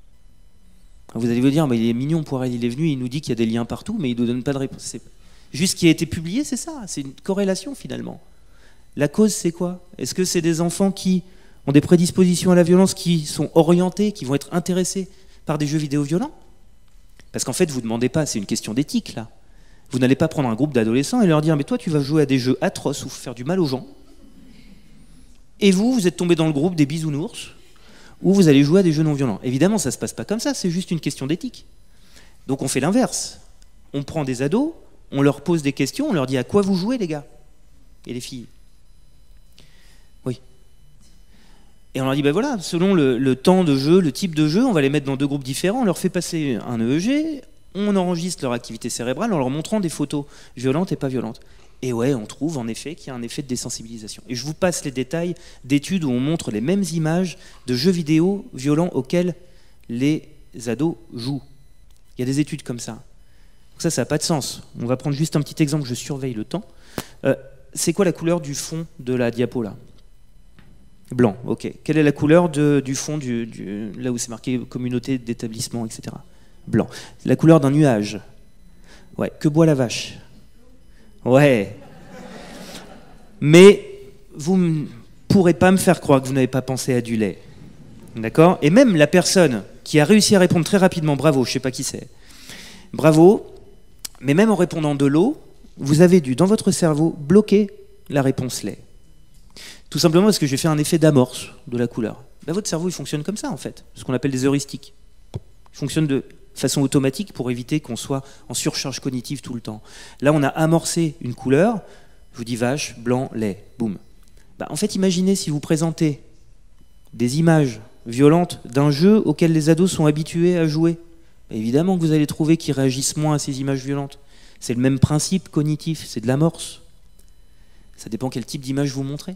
Vous allez vous dire, bah, il est mignon, Poirel, il est venu, il nous dit qu'il y a des liens partout, mais il ne nous donne pas de réponse. C'est juste ce qui a été publié, c'est ça, c'est une corrélation finalement. La cause, c'est quoi? Est-ce que c'est des enfants qui ont des prédispositions à la violence, qui sont orientés, qui vont être intéressés par des jeux vidéo violents? Parce qu'en fait, vous ne demandez pas, c'est une question d'éthique, là. Vous n'allez pas prendre un groupe d'adolescents et leur dire « mais toi, tu vas jouer à des jeux atroces ou faire du mal aux gens. Et vous, vous êtes tombé dans le groupe des bisounours, ou vous allez jouer à des jeux non violents. » Évidemment, ça ne se passe pas comme ça, c'est juste une question d'éthique. Donc on fait l'inverse. On prend des ados, on leur pose des questions, on leur dit « à quoi vous jouez, les gars et les filles ?» Oui. Et on leur dit, ben voilà, selon le, le temps de jeu, le type de jeu, on va les mettre dans deux groupes différents, on leur fait passer un E E G, on enregistre leur activité cérébrale en leur montrant des photos violentes et pas violentes. Et ouais, on trouve en effet qu'il y a un effet de désensibilisation. Et je vous passe les détails d'études où on montre les mêmes images de jeux vidéo violents auxquels les ados jouent. Il y a des études comme ça. Donc ça, ça n'a pas de sens. On va prendre juste un petit exemple, je surveille le temps. Euh, c'est quoi la couleur du fond de la diapo là? Blanc, ok. Quelle est la couleur de, du fond, du, du, là où c'est marqué communauté d'établissement, et cetera? Blanc. La couleur d'un nuage. Ouais. Que boit la vache? Ouais. Mais vous ne pourrez pas me faire croire que vous n'avez pas pensé à du lait. D'accord? Et même la personne qui a réussi à répondre très rapidement, bravo, je ne sais pas qui c'est. Bravo. Mais même en répondant de l'eau, vous avez dû, dans votre cerveau, bloquer la réponse lait. Tout simplement parce que j'ai fait un effet d'amorce de la couleur. Ben, votre cerveau, il fonctionne comme ça, en fait. Ce qu'on appelle des heuristiques. Il fonctionne de façon automatique pour éviter qu'on soit en surcharge cognitive tout le temps. Là, on a amorcé une couleur. Je vous dis vache, blanc, lait. Boum. Ben, en fait, imaginez si vous présentez des images violentes d'un jeu auquel les ados sont habitués à jouer. Ben, évidemment que vous allez trouver qu'ils réagissent moins à ces images violentes. C'est le même principe cognitif, c'est de l'amorce. Ça dépend quel type d'image vous montrez.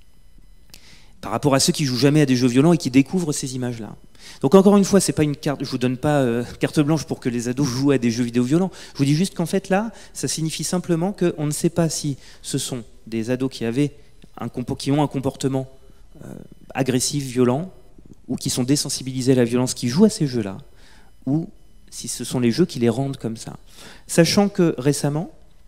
Par rapport à ceux qui jouent jamais à des jeux violents et qui découvrent ces images-là. Donc encore une fois, c'est pas une carte, je vous donne pas euh, carte blanche pour que les ados jouent à des jeux vidéo violents. Je vous dis juste qu'en fait là, ça signifie simplement qu'on ne sait pas si ce sont des ados qui avaient un compo, qui ont un comportement euh, agressif, violent, ou qui sont désensibilisés à la violence, qui jouent à ces jeux-là, ou si ce sont les jeux qui les rendent comme ça. Sachant que récemment,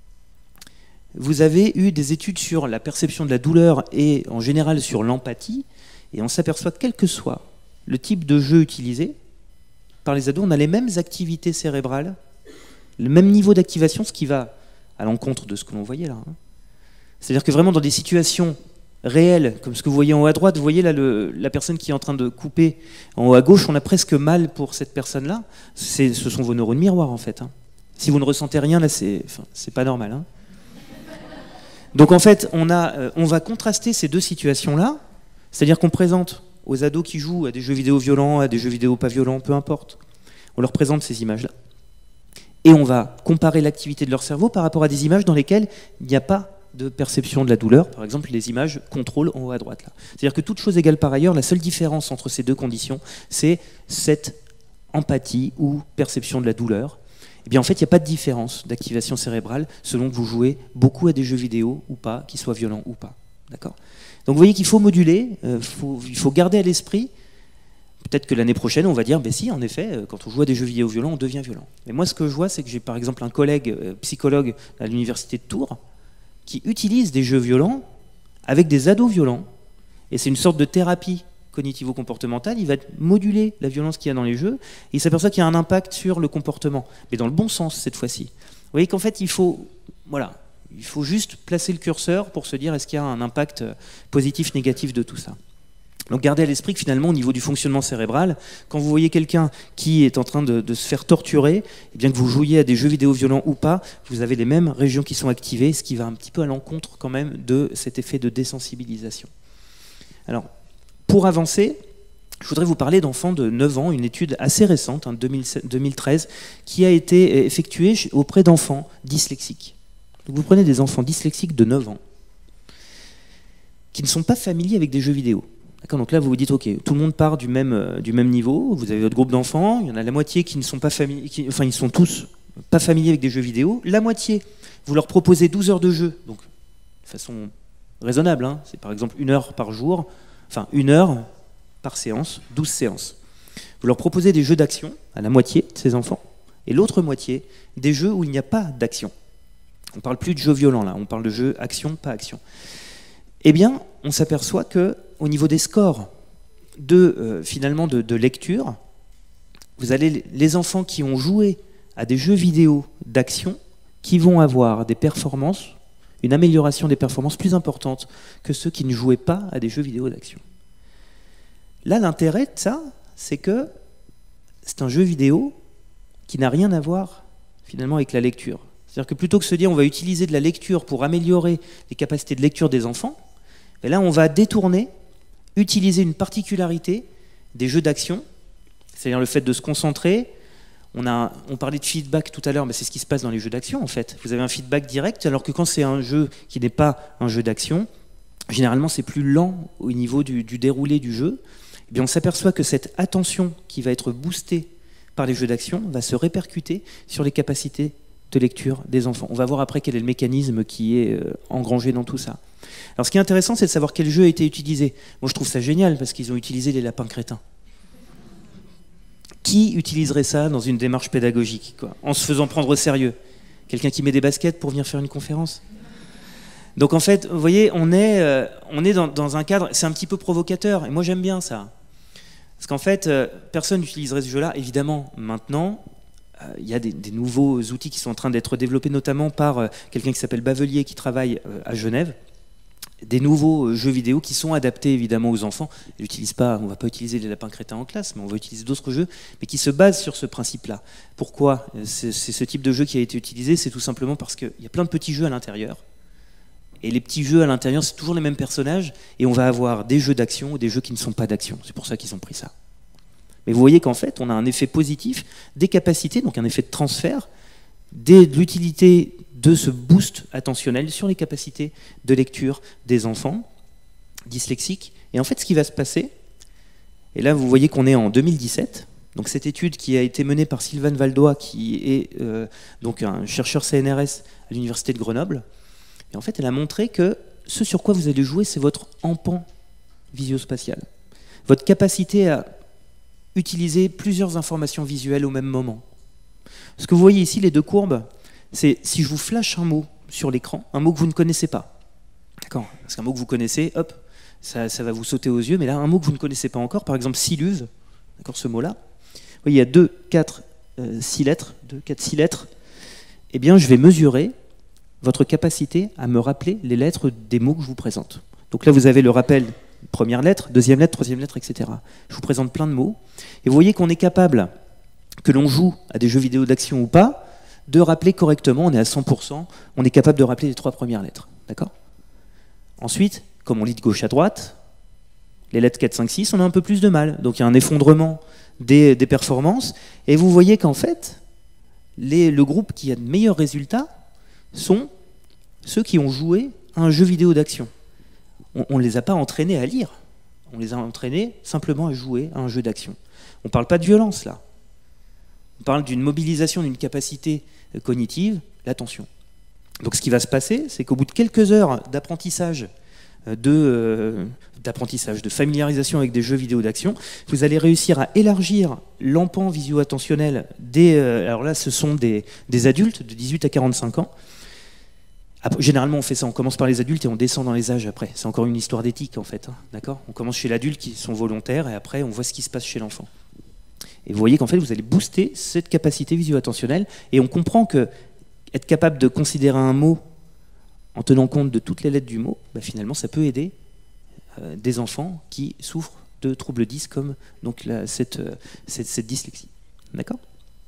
vous avez eu des études sur la perception de la douleur et en général sur l'empathie, et on s'aperçoit que quel que soit le type de jeu utilisé, par les ados, on a les mêmes activités cérébrales, le même niveau d'activation, ce qui va à l'encontre de ce que l'on voyait là. Hein. C'est-à-dire que vraiment dans des situations réelles, comme ce que vous voyez en haut à droite, vous voyez là le, la personne qui est en train de couper en haut à gauche, on a presque mal pour cette personne-là, ce sont vos neurones miroirs en fait. Hein. Si vous ne ressentez rien, là c'est enfin, c'est pas normal. Hein. Donc en fait, on, a, euh, on va contraster ces deux situations-là, c'est-à-dire qu'on présente aux ados qui jouent à des jeux vidéo violents, à des jeux vidéo pas violents, peu importe, on leur présente ces images-là. Et on va comparer l'activité de leur cerveau par rapport à des images dans lesquelles il n'y a pas de perception de la douleur, par exemple les images contrôle en haut à droite. C'est-à-dire que toute chose égale par ailleurs, la seule différence entre ces deux conditions, c'est cette empathie ou perception de la douleur. Eh bien, en fait, il n'y a pas de différence d'activation cérébrale selon que vous jouez beaucoup à des jeux vidéo ou pas, qu'ils soient violents ou pas. D'accord ? Donc, vous voyez qu'il faut moduler, euh, faut, il faut garder à l'esprit. Peut-être que l'année prochaine, on va dire, ben si, en effet, quand on joue à des jeux vidéo violents, on devient violent. Mais moi, ce que je vois, c'est que j'ai par exemple un collègue euh, psychologue à l'université de Tours qui utilise des jeux violents avec des ados violents. Et c'est une sorte de thérapie cognitivo-comportementale, il va moduler la violence qu'il y a dans les jeux, et il s'aperçoit qu'il y a un impact sur le comportement, mais dans le bon sens cette fois-ci. Vous voyez qu'en fait, il faut, voilà, il faut juste placer le curseur pour se dire est-ce qu'il y a un impact positif, négatif de tout ça. Donc gardez à l'esprit que finalement, au niveau du fonctionnement cérébral, quand vous voyez quelqu'un qui est en train de, de se faire torturer, et bien que vous jouiez à des jeux vidéo violents ou pas, vous avez les mêmes régions qui sont activées, ce qui va un petit peu à l'encontre quand même de cet effet de désensibilisation. Alors, pour avancer, je voudrais vous parler d'enfants de neuf ans, une étude assez récente, hein, deux mille treize, qui a été effectuée auprès d'enfants dyslexiques. Donc vous prenez des enfants dyslexiques de neuf ans, qui ne sont pas familiers avec des jeux vidéo. Donc là, vous vous dites, ok, tout le monde part du même, euh, du même niveau, vous avez votre groupe d'enfants, il y en a la moitié qui ne sont pas familiers, qui, enfin ils sont tous pas familiers avec des jeux vidéo, la moitié, vous leur proposez douze heures de jeu, donc de façon raisonnable, hein, c'est par exemple une heure par jour, enfin une heure par séance, douze séances. Vous leur proposez des jeux d'action à la moitié de ces enfants, et l'autre moitié, des jeux où il n'y a pas d'action. On ne parle plus de jeux violents là, on parle de jeux action, pas action. Eh bien, on s'aperçoit qu'au niveau des scores de, euh, finalement de, de lecture, vous avez les enfants qui ont joué à des jeux vidéo d'action qui vont avoir des performances, une amélioration des performances plus importante que ceux qui ne jouaient pas à des jeux vidéo d'action. Là, l'intérêt de ça, c'est que c'est un jeu vidéo qui n'a rien à voir finalement avec la lecture. C'est-à-dire que plutôt que de se dire on va utiliser de la lecture pour améliorer les capacités de lecture des enfants, et là on va détourner, utiliser une particularité des jeux d'action, c'est-à-dire le fait de se concentrer. On, a, on parlait de feedback tout à l'heure, mais c'est ce qui se passe dans les jeux d'action en fait. Vous avez un feedback direct, alors que quand c'est un jeu qui n'est pas un jeu d'action, généralement c'est plus lent au niveau du, du déroulé du jeu. Eh bien, on s'aperçoit que cette attention qui va être boostée par les jeux d'action va se répercuter sur les capacités de lecture des enfants. On va voir après quel est le mécanisme qui est euh, engrangé dans tout ça. Alors ce qui est intéressant, c'est de savoir quel jeu a été utilisé. Moi je trouve ça génial parce qu'ils ont utilisé les lapins crétins. Qui utiliserait ça dans une démarche pédagogique, quoi, en se faisant prendre au sérieux? Quelqu'un qui met des baskets pour venir faire une conférence? Donc en fait, vous voyez, on est, euh, on est dans, dans un cadre, c'est un petit peu provocateur, et moi j'aime bien ça. Parce qu'en fait, euh, personne n'utiliserait ce jeu-là. Évidemment, maintenant, euh, il y a des, des nouveaux outils qui sont en train d'être développés, notamment par euh, quelqu'un qui s'appelle Bavelier, qui travaille euh, à Genève. Des nouveaux euh, jeux vidéo qui sont adaptés évidemment aux enfants. Ils utilisent pas, on ne va pas utiliser les lapins crétins en classe, mais on va utiliser d'autres jeux, mais qui se basent sur ce principe-là. Pourquoi c'est ce type de jeu qui a été utilisé? C'est tout simplement parce qu'il y a plein de petits jeux à l'intérieur. Et les petits jeux à l'intérieur, c'est toujours les mêmes personnages, et on va avoir des jeux d'action ou des jeux qui ne sont pas d'action. C'est pour ça qu'ils ont pris ça. Mais vous voyez qu'en fait, on a un effet positif des capacités, donc un effet de transfert, de l'utilité de ce boost attentionnel sur les capacités de lecture des enfants dyslexiques. Et en fait, ce qui va se passer, et là vous voyez qu'on est en deux mille dix-sept, donc cette étude qui a été menée par Sylvain Valdois, qui est euh, donc un chercheur C N R S à l'université de Grenoble, et en fait elle a montré que ce sur quoi vous allez jouer, c'est votre empan visio-spatial, votre capacité à utiliser plusieurs informations visuelles au même moment. Ce que vous voyez ici, les deux courbes, c'est si je vous flash un mot sur l'écran, un mot que vous ne connaissez pas. D'accord? Parce qu'un mot que vous connaissez, hop, ça, ça va vous sauter aux yeux, mais là, un mot que vous ne connaissez pas encore, par exemple siluve, d'accord, ce mot-là, vous voyez, il y a deux, quatre, euh, six lettres, deux, quatre, six lettres, eh bien, je vais mesurer votre capacité à me rappeler les lettres des mots que je vous présente. Donc là, vous avez le rappel, première lettre, deuxième lettre, troisième lettre, et cetera. Je vous présente plein de mots, et vous voyez qu'on est capable, que l'on joue à des jeux vidéo d'action ou pas, de rappeler correctement, on est à cent pour cent, on est capable de rappeler les trois premières lettres. D'accord? Ensuite, comme on lit de gauche à droite, les lettres quatre, cinq, six, on a un peu plus de mal. Donc il y a un effondrement des, des performances. Et vous voyez qu'en fait, les, le groupe qui a de meilleurs résultats sont ceux qui ont joué à un jeu vidéo d'action. On ne les a pas entraînés à lire, on les a entraînés simplement à jouer à un jeu d'action. On ne parle pas de violence là. On parle d'une mobilisation d'une capacité cognitive, l'attention. Donc ce qui va se passer, c'est qu'au bout de quelques heures d'apprentissage, de, euh, d'apprentissage, de familiarisation avec des jeux vidéo d'action, vous allez réussir à élargir l'empan visio-attentionnel des... Euh, alors là, ce sont des, des adultes de dix-huit à quarante-cinq ans. Après, généralement, on fait ça, on commence par les adultes et on descend dans les âges après. C'est encore une histoire d'éthique, en fait. Hein, d'accord ? On commence chez l'adulte qui sont volontaires et après, on voit ce qui se passe chez l'enfant. Et vous voyez qu'en fait, vous allez booster cette capacité visio-attentionnelle et on comprend que être capable de considérer un mot en tenant compte de toutes les lettres du mot, bah finalement, ça peut aider euh, des enfants qui souffrent de troubles dys comme donc, la, cette, euh, cette, cette dyslexie. D'accord ?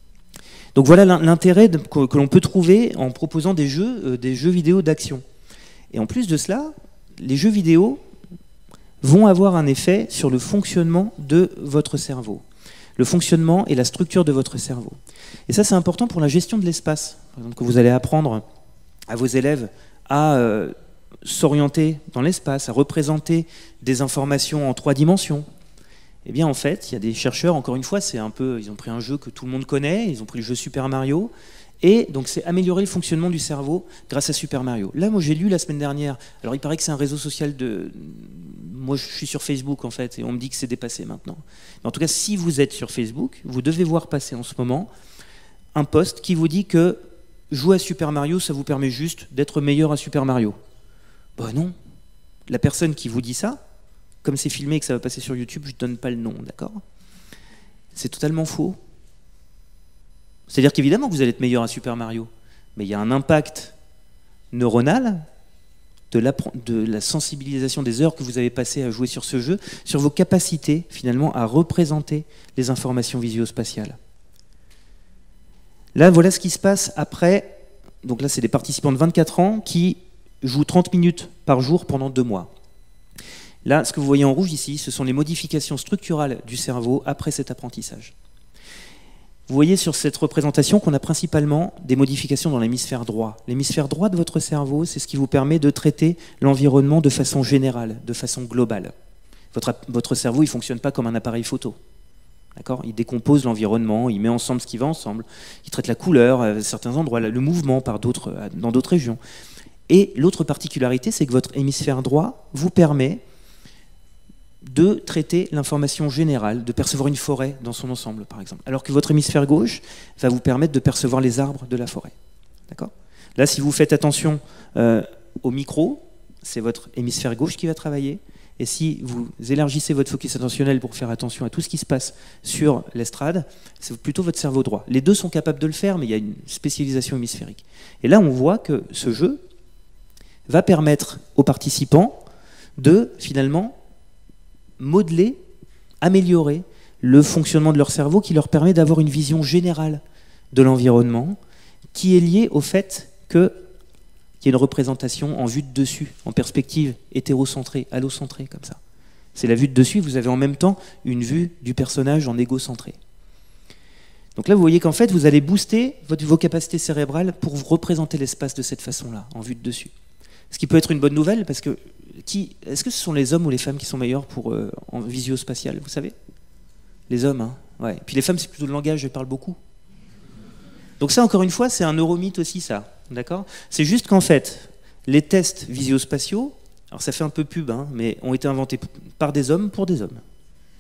Donc voilà l'intérêt que, que l'on peut trouver en proposant des jeux, euh, des jeux vidéo d'action. Et en plus de cela, les jeux vidéo vont avoir un effet sur le fonctionnement de votre cerveau. Le fonctionnement et la structure de votre cerveau. Et ça, c'est important pour la gestion de l'espace. Par exemple, que vous allez apprendre à vos élèves à euh, s'orienter dans l'espace, à représenter des informations en trois dimensions. Eh bien, en fait, il y a des chercheurs, encore une fois, c'est un peu, ils ont pris un jeu que tout le monde connaît, ils ont pris le jeu Super Mario, et donc c'est améliorer le fonctionnement du cerveau grâce à Super Mario. Là, moi, j'ai lu la semaine dernière, alors il paraît que c'est un réseau social de... Moi, je suis sur Facebook, en fait, et on me dit que c'est dépassé maintenant. Mais en tout cas, si vous êtes sur Facebook, vous devez voir passer en ce moment un post qui vous dit que jouer à Super Mario, ça vous permet juste d'être meilleur à Super Mario. Ben non. La personne qui vous dit ça, comme c'est filmé et que ça va passer sur YouTube, je ne donne pas le nom, d'accord? C'est totalement faux. C'est-à-dire qu'évidemment que vous allez être meilleur à Super Mario, mais il y a un impact neuronal de la, de la sensibilisation des heures que vous avez passées à jouer sur ce jeu, sur vos capacités finalement à représenter les informations visio-spatiales. Là, voilà ce qui se passe après. Donc là, c'est des participants de vingt-quatre ans qui jouent trente minutes par jour pendant deux mois. Là, ce que vous voyez en rouge ici, ce sont les modifications structurales du cerveau après cet apprentissage. Vous voyez sur cette représentation qu'on a principalement des modifications dans l'hémisphère droit. L'hémisphère droit de votre cerveau, c'est ce qui vous permet de traiter l'environnement de façon générale, de façon globale. Votre, votre cerveau, il ne fonctionne pas comme un appareil photo. D'accord ? Il décompose l'environnement, il met ensemble ce qui va ensemble, il traite la couleur à certains endroits, le mouvement par d'autres, dans d'autres régions. Et l'autre particularité, c'est que votre hémisphère droit vous permet de traiter l'information générale, de percevoir une forêt dans son ensemble, par exemple. Alors que votre hémisphère gauche va vous permettre de percevoir les arbres de la forêt. D'accord ? Là, si vous faites attention euh, au micro, c'est votre hémisphère gauche qui va travailler. Et si vous élargissez votre focus attentionnel pour faire attention à tout ce qui se passe sur l'estrade, c'est plutôt votre cerveau droit. Les deux sont capables de le faire, mais il y a une spécialisation hémisphérique. Et là, on voit que ce jeu va permettre aux participants de, finalement, modeler, améliorer le fonctionnement de leur cerveau qui leur permet d'avoir une vision générale de l'environnement qui est liée au fait qu'il y a une représentation en vue de dessus, en perspective hétérocentrée, allocentrée, comme ça. C'est la vue de dessus, vous avez en même temps une vue du personnage en égocentré. Donc là, vous voyez qu'en fait, vous allez booster votre, vos capacités cérébrales pour vous représenter l'espace de cette façon-là, en vue de dessus. Ce qui peut être une bonne nouvelle, parce que qui, est-ce que ce sont les hommes ou les femmes qui sont meilleurs pour, euh, en visio-spatial, vous savez? Les hommes, hein, ouais. Puis les femmes, c'est plutôt le langage, elles parlent beaucoup. Donc ça, encore une fois, c'est un neuromythe aussi, ça. D'accord ? C'est juste qu'en fait, les tests visio-spatiaux, alors ça fait un peu pub, hein, mais ont été inventés par des hommes pour des hommes.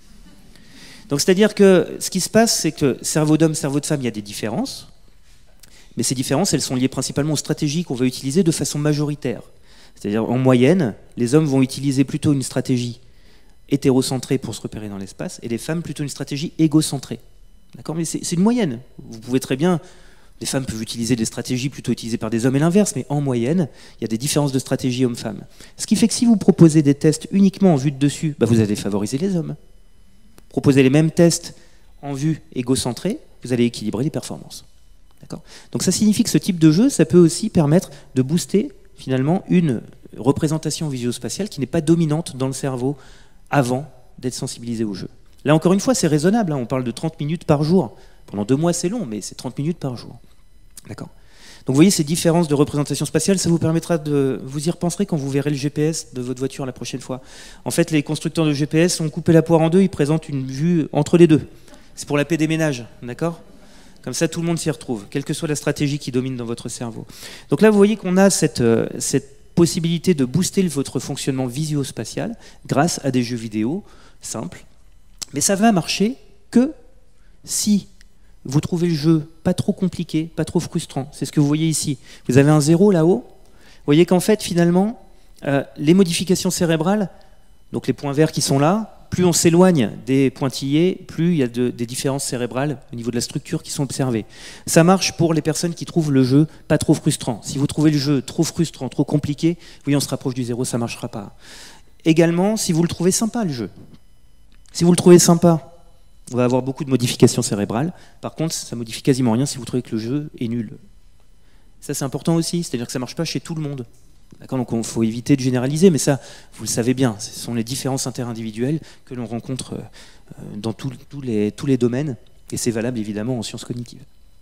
Donc c'est-à-dire que ce qui se passe, c'est que cerveau d'homme, cerveau de femme, il y a des différences, mais ces différences, elles sont liées principalement aux stratégies qu'on va utiliser de façon majoritaire. C'est-à-dire, en moyenne, les hommes vont utiliser plutôt une stratégie hétérocentrée pour se repérer dans l'espace, et les femmes plutôt une stratégie égocentrée. D'accord ? Mais c'est une moyenne. Vous pouvez très bien... Les femmes peuvent utiliser des stratégies plutôt utilisées par des hommes et l'inverse, mais en moyenne, il y a des différences de stratégie homme-femme. Ce qui fait que si vous proposez des tests uniquement en vue de dessus, bah vous allez favoriser les hommes. Proposez les mêmes tests en vue égocentrée, vous allez équilibrer les performances. D'accord ? Donc ça signifie que ce type de jeu, ça peut aussi permettre de booster finalement une représentation visio-spatiale qui n'est pas dominante dans le cerveau avant d'être sensibilisé au jeu. Là encore une fois, c'est raisonnable, hein, on parle de trente minutes par jour. Pendant deux mois, c'est long, mais c'est trente minutes par jour. D'accord ? Donc vous voyez, ces différences de représentation spatiale, ça vous permettra de... Vous y repenserez quand vous verrez le G P S de votre voiture la prochaine fois. En fait, les constructeurs de G P S ont coupé la poire en deux, ils présentent une vue entre les deux. C'est pour la paix des ménages, d'accord ? Comme ça, tout le monde s'y retrouve, quelle que soit la stratégie qui domine dans votre cerveau. Donc là, vous voyez qu'on a cette, euh, cette possibilité de booster votre fonctionnement visio-spatial grâce à des jeux vidéo simples. Mais ça va marcher que si vous trouvez le jeu pas trop compliqué, pas trop frustrant. C'est ce que vous voyez ici. Vous avez un zéro là-haut. Vous voyez qu'en fait, finalement, euh, les modifications cérébrales, donc les points verts qui sont là, plus on s'éloigne des pointillés, plus il y a de, des différences cérébrales au niveau de la structure qui sont observées. Ça marche pour les personnes qui trouvent le jeu pas trop frustrant. Si vous trouvez le jeu trop frustrant, trop compliqué, vous voyez, on se rapproche du zéro, ça ne marchera pas. Également, si vous le trouvez sympa, le jeu. Si vous le trouvez sympa, on va avoir beaucoup de modifications cérébrales. Par contre, ça ne modifie quasiment rien si vous trouvez que le jeu est nul. Ça, c'est important aussi, c'est-à-dire que ça ne marche pas chez tout le monde. Donc il faut éviter de généraliser, mais ça, vous le savez bien, ce sont les différences interindividuelles que l'on rencontre dans tous les, tous les domaines, et c'est valable évidemment en sciences cognitives.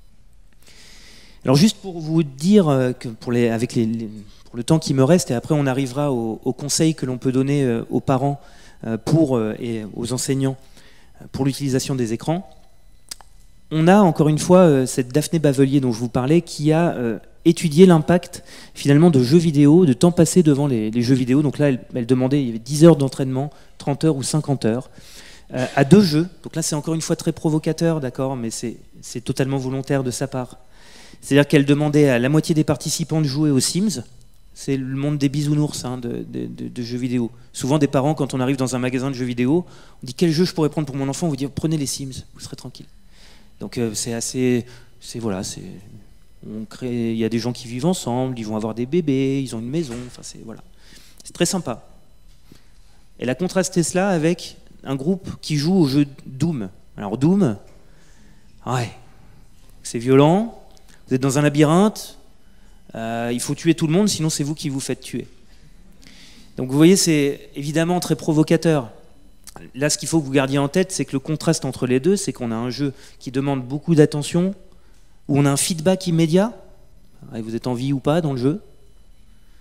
Alors juste pour vous dire, que pour, les, avec les, les, pour le temps qui me reste, et après on arrivera aux, aux conseils que l'on peut donner aux parents pour, et aux enseignants pour l'utilisation des écrans, on a encore une fois cette Daphné Bavelier dont je vous parlais qui a euh, étudié l'impact finalement de jeux vidéo, de temps passé devant les, les jeux vidéo. Donc là, elle, elle demandait, il y avait dix heures d'entraînement, trente heures ou cinquante heures, euh, à deux jeux. Donc là, c'est encore une fois très provocateur, d'accord, mais c'est totalement volontaire de sa part. C'est-à-dire qu'elle demandait à la moitié des participants de jouer aux Sims. C'est le monde des bisounours hein, de, de, de, de jeux vidéo. Souvent, des parents, quand on arrive dans un magasin de jeux vidéo, on dit quel jeu je pourrais prendre pour mon enfant, on vous dit prenez les Sims, vous serez tranquille. Donc euh, c'est assez, c'est voilà, c'est, on crée, il y a des gens qui vivent ensemble, ils vont avoir des bébés, ils ont une maison, enfin c'est voilà, c'est très sympa. Elle a contrasté cela avec un groupe qui joue au jeu Doom. Alors Doom, ouais, c'est violent, vous êtes dans un labyrinthe. Euh, il faut tuer tout le monde, sinon c'est vous qui vous faites tuer. Donc vous voyez, c'est évidemment très provocateur. Là, ce qu'il faut que vous gardiez en tête, c'est que le contraste entre les deux, c'est qu'on a un jeu qui demande beaucoup d'attention, où on a un feedback immédiat, vous êtes en vie ou pas dans le jeu,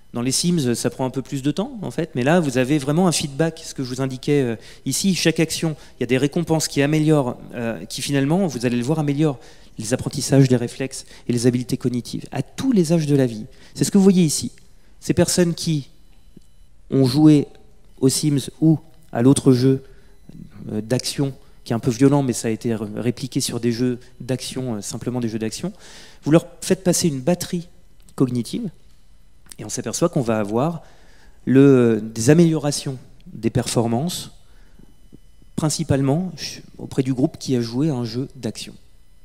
Dans les Sims, ça prend un peu plus de temps, en fait, mais là, vous avez vraiment un feedback, ce que je vous indiquais euh, ici. Chaque action, il y a des récompenses qui améliorent, euh, qui finalement, vous allez le voir, améliorent les apprentissages, les réflexes et les habiletés cognitives, à tous les âges de la vie. C'est ce que vous voyez ici. Ces personnes qui ont joué aux Sims ou à l'autre jeu euh, d'action, qui est un peu violent, mais ça a été répliqué sur des jeux d'action, euh, simplement des jeux d'action, vous leur faites passer une batterie cognitive, et on s'aperçoit qu'on va avoir le, des améliorations des performances, principalement auprès du groupe qui a joué à un jeu d'action. D'accord ?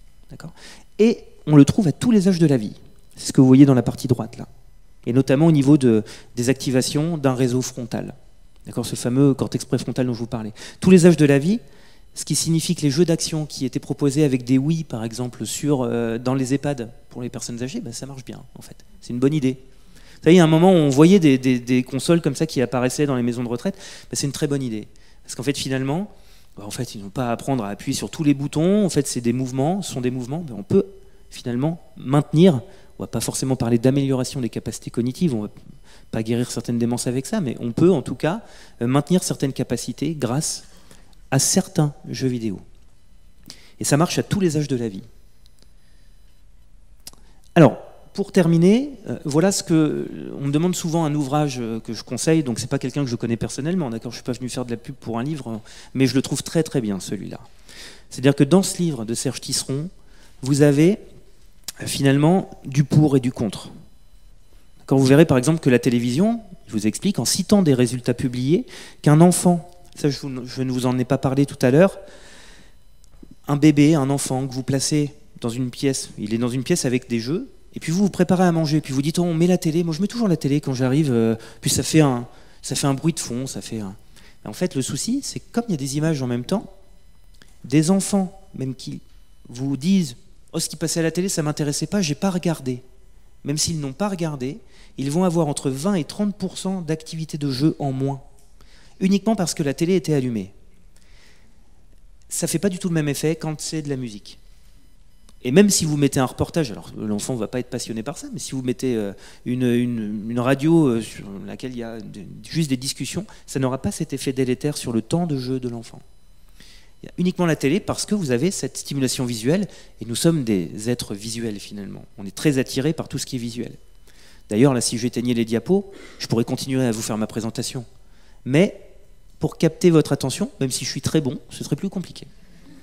Et on le trouve à tous les âges de la vie. C'est ce que vous voyez dans la partie droite, là. Et notamment au niveau de, des activations d'un réseau frontal. D'accord ? Ce fameux cortex préfrontal dont je vous parlais. Tous les âges de la vie, ce qui signifie que les jeux d'action qui étaient proposés avec des Wii, par exemple, sur, euh, dans les EHPAD pour les personnes âgées, ben, ça marche bien, en fait. C'est une bonne idée. Vous savez, il y a un moment où on voyait des, des, des consoles comme ça qui apparaissaient dans les maisons de retraite, ben, c'est une très bonne idée. Parce qu'en fait, finalement, ben, en fait, ils n'ont pas à apprendre à appuyer sur tous les boutons. En fait, c'est des mouvements, ce sont des mouvements. Ben, on peut finalement maintenir, on ne va pas forcément parler d'amélioration des capacités cognitives, on ne va pas guérir certaines démences avec ça, mais on peut en tout cas maintenir certaines capacités grâce à certains jeux vidéo. Et ça marche à tous les âges de la vie. Alors, pour terminer, euh, voilà ce que on me demande souvent un ouvrage que je conseille, donc c'est pas quelqu'un que je connais personnellement, d'accord, je suis pas venu faire de la pub pour un livre, mais je le trouve très très bien celui-là. C'est-à-dire que dans ce livre de Serge Tisseron, vous avez euh, finalement du pour et du contre. Quand vous verrez par exemple que la télévision, je vous explique en citant des résultats publiés, qu'un enfant, ça je, vous, je ne vous en ai pas parlé tout à l'heure, un bébé, un enfant que vous placez dans une pièce, il est dans une pièce avec des jeux, et puis vous vous préparez à manger, puis vous dites oh, on met la télé, moi je mets toujours la télé quand j'arrive, euh, puis ça fait, un, ça fait un bruit de fond, ça fait un... En fait le souci c'est que comme il y a des images en même temps, des enfants même qui vous disent oh ce qui passait à la télé ça m'intéressait pas, j'ai pas regardé, même s'ils n'ont pas regardé, ils vont avoir entre vingt et trente pour cent d'activité de jeu en moins, uniquement parce que la télé était allumée. Ça fait pas du tout le même effet quand c'est de la musique. Et même si vous mettez un reportage, alors l'enfant ne va pas être passionné par ça, mais si vous mettez une, une, une radio sur laquelle il y a de, juste des discussions, ça n'aura pas cet effet délétère sur le temps de jeu de l'enfant. Il y a uniquement la télé parce que vous avez cette stimulation visuelle, et nous sommes des êtres visuels finalement. On est très attirés par tout ce qui est visuel. D'ailleurs, là, si j'éteignais les diapos, je pourrais continuer à vous faire ma présentation. Mais pour capter votre attention, même si je suis très bon, ce serait plus compliqué. D'accord ?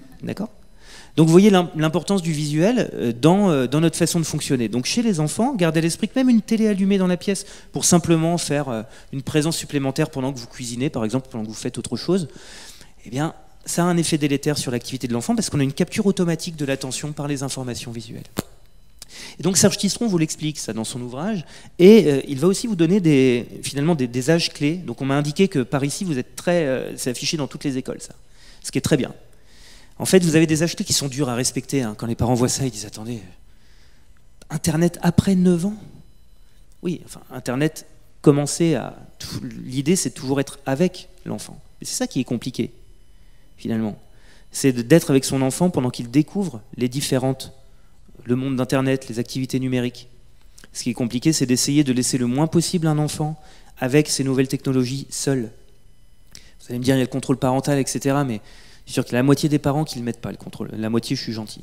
Donc vous voyez l'importance du visuel dans, dans notre façon de fonctionner. Donc chez les enfants, gardez à l'esprit que même une télé allumée dans la pièce pour simplement faire une présence supplémentaire pendant que vous cuisinez, par exemple, pendant que vous faites autre chose, eh bien, ça a un effet délétère sur l'activité de l'enfant parce qu'on a une capture automatique de l'attention par les informations visuelles. Et donc Serge Tisseron vous l'explique ça dans son ouvrage, et euh, il va aussi vous donner des, finalement des, des âges clés. Donc on m'a indiqué que par ici vous êtes très, euh, c'est affiché dans toutes les écoles ça, ce qui est très bien. En fait, vous avez des âges clés qui sont durs à respecter. Hein. Quand les parents voient ça, ils disent « Attendez, Internet après neuf ans ?» Oui, enfin, Internet, commencer à... L'idée, c'est de toujours être avec l'enfant. Et c'est ça qui est compliqué, finalement. C'est d'être avec son enfant pendant qu'il découvre les différentes... le monde d'Internet, les activités numériques. Ce qui est compliqué, c'est d'essayer de laisser le moins possible un enfant avec ces nouvelles technologies seul. Vous allez me dire, il y a le contrôle parental, et cetera, mais... je suis sûr qu'il y a la moitié des parents qui ne le mettent pas, le contrôle. La moitié, je suis gentil.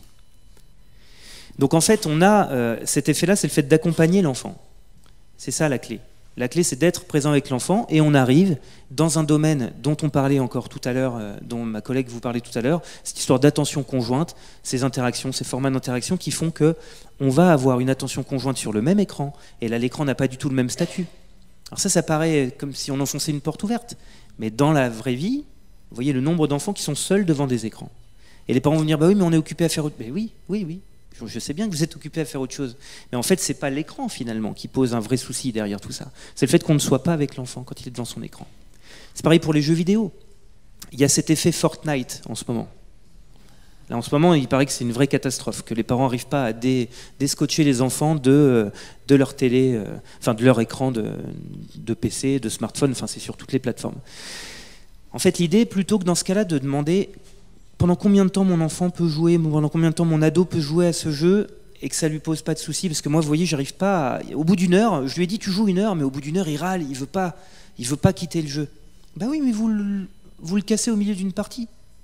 Donc en fait, on a euh, cet effet-là, c'est le fait d'accompagner l'enfant. C'est ça la clé. La clé, c'est d'être présent avec l'enfant, et on arrive dans un domaine dont on parlait encore tout à l'heure, euh, dont ma collègue vous parlait tout à l'heure, cette histoire d'attention conjointe, ces interactions, ces formats d'interaction qui font qu'on va avoir une attention conjointe sur le même écran, et là, l'écran n'a pas du tout le même statut. Alors ça, ça paraît comme si on enfonçait une porte ouverte, mais dans la vraie vie, vous voyez le nombre d'enfants qui sont seuls devant des écrans. Et les parents vont dire, bah oui, mais on est occupé à faire autre chose. Mais oui, oui, oui. Je sais bien que vous êtes occupé à faire autre chose. Mais en fait, c'est pas l'écran, finalement, qui pose un vrai souci derrière tout ça. C'est le fait qu'on ne soit pas avec l'enfant quand il est devant son écran. C'est pareil pour les jeux vidéo. Il y a cet effet Fortnite en ce moment. Là, en ce moment, il paraît que c'est une vraie catastrophe, que les parents n'arrivent pas à dé, déscotcher les enfants de, de leur télé, euh, enfin de leur écran de, de P C, de smartphone, enfin c'est sur toutes les plateformes. En fait, l'idée, plutôt que dans ce cas-là, de demander pendant combien de temps mon enfant peut jouer, pendant combien de temps mon ado peut jouer à ce jeu, et que ça lui pose pas de soucis, parce que moi, vous voyez, j'arrive pas à... Au bout d'une heure, je lui ai dit, tu joues une heure, mais au bout d'une heure, il râle, il veut pas, il veut pas quitter le jeu. Ben oui, mais vous le, vous le cassez au milieu d'une partie.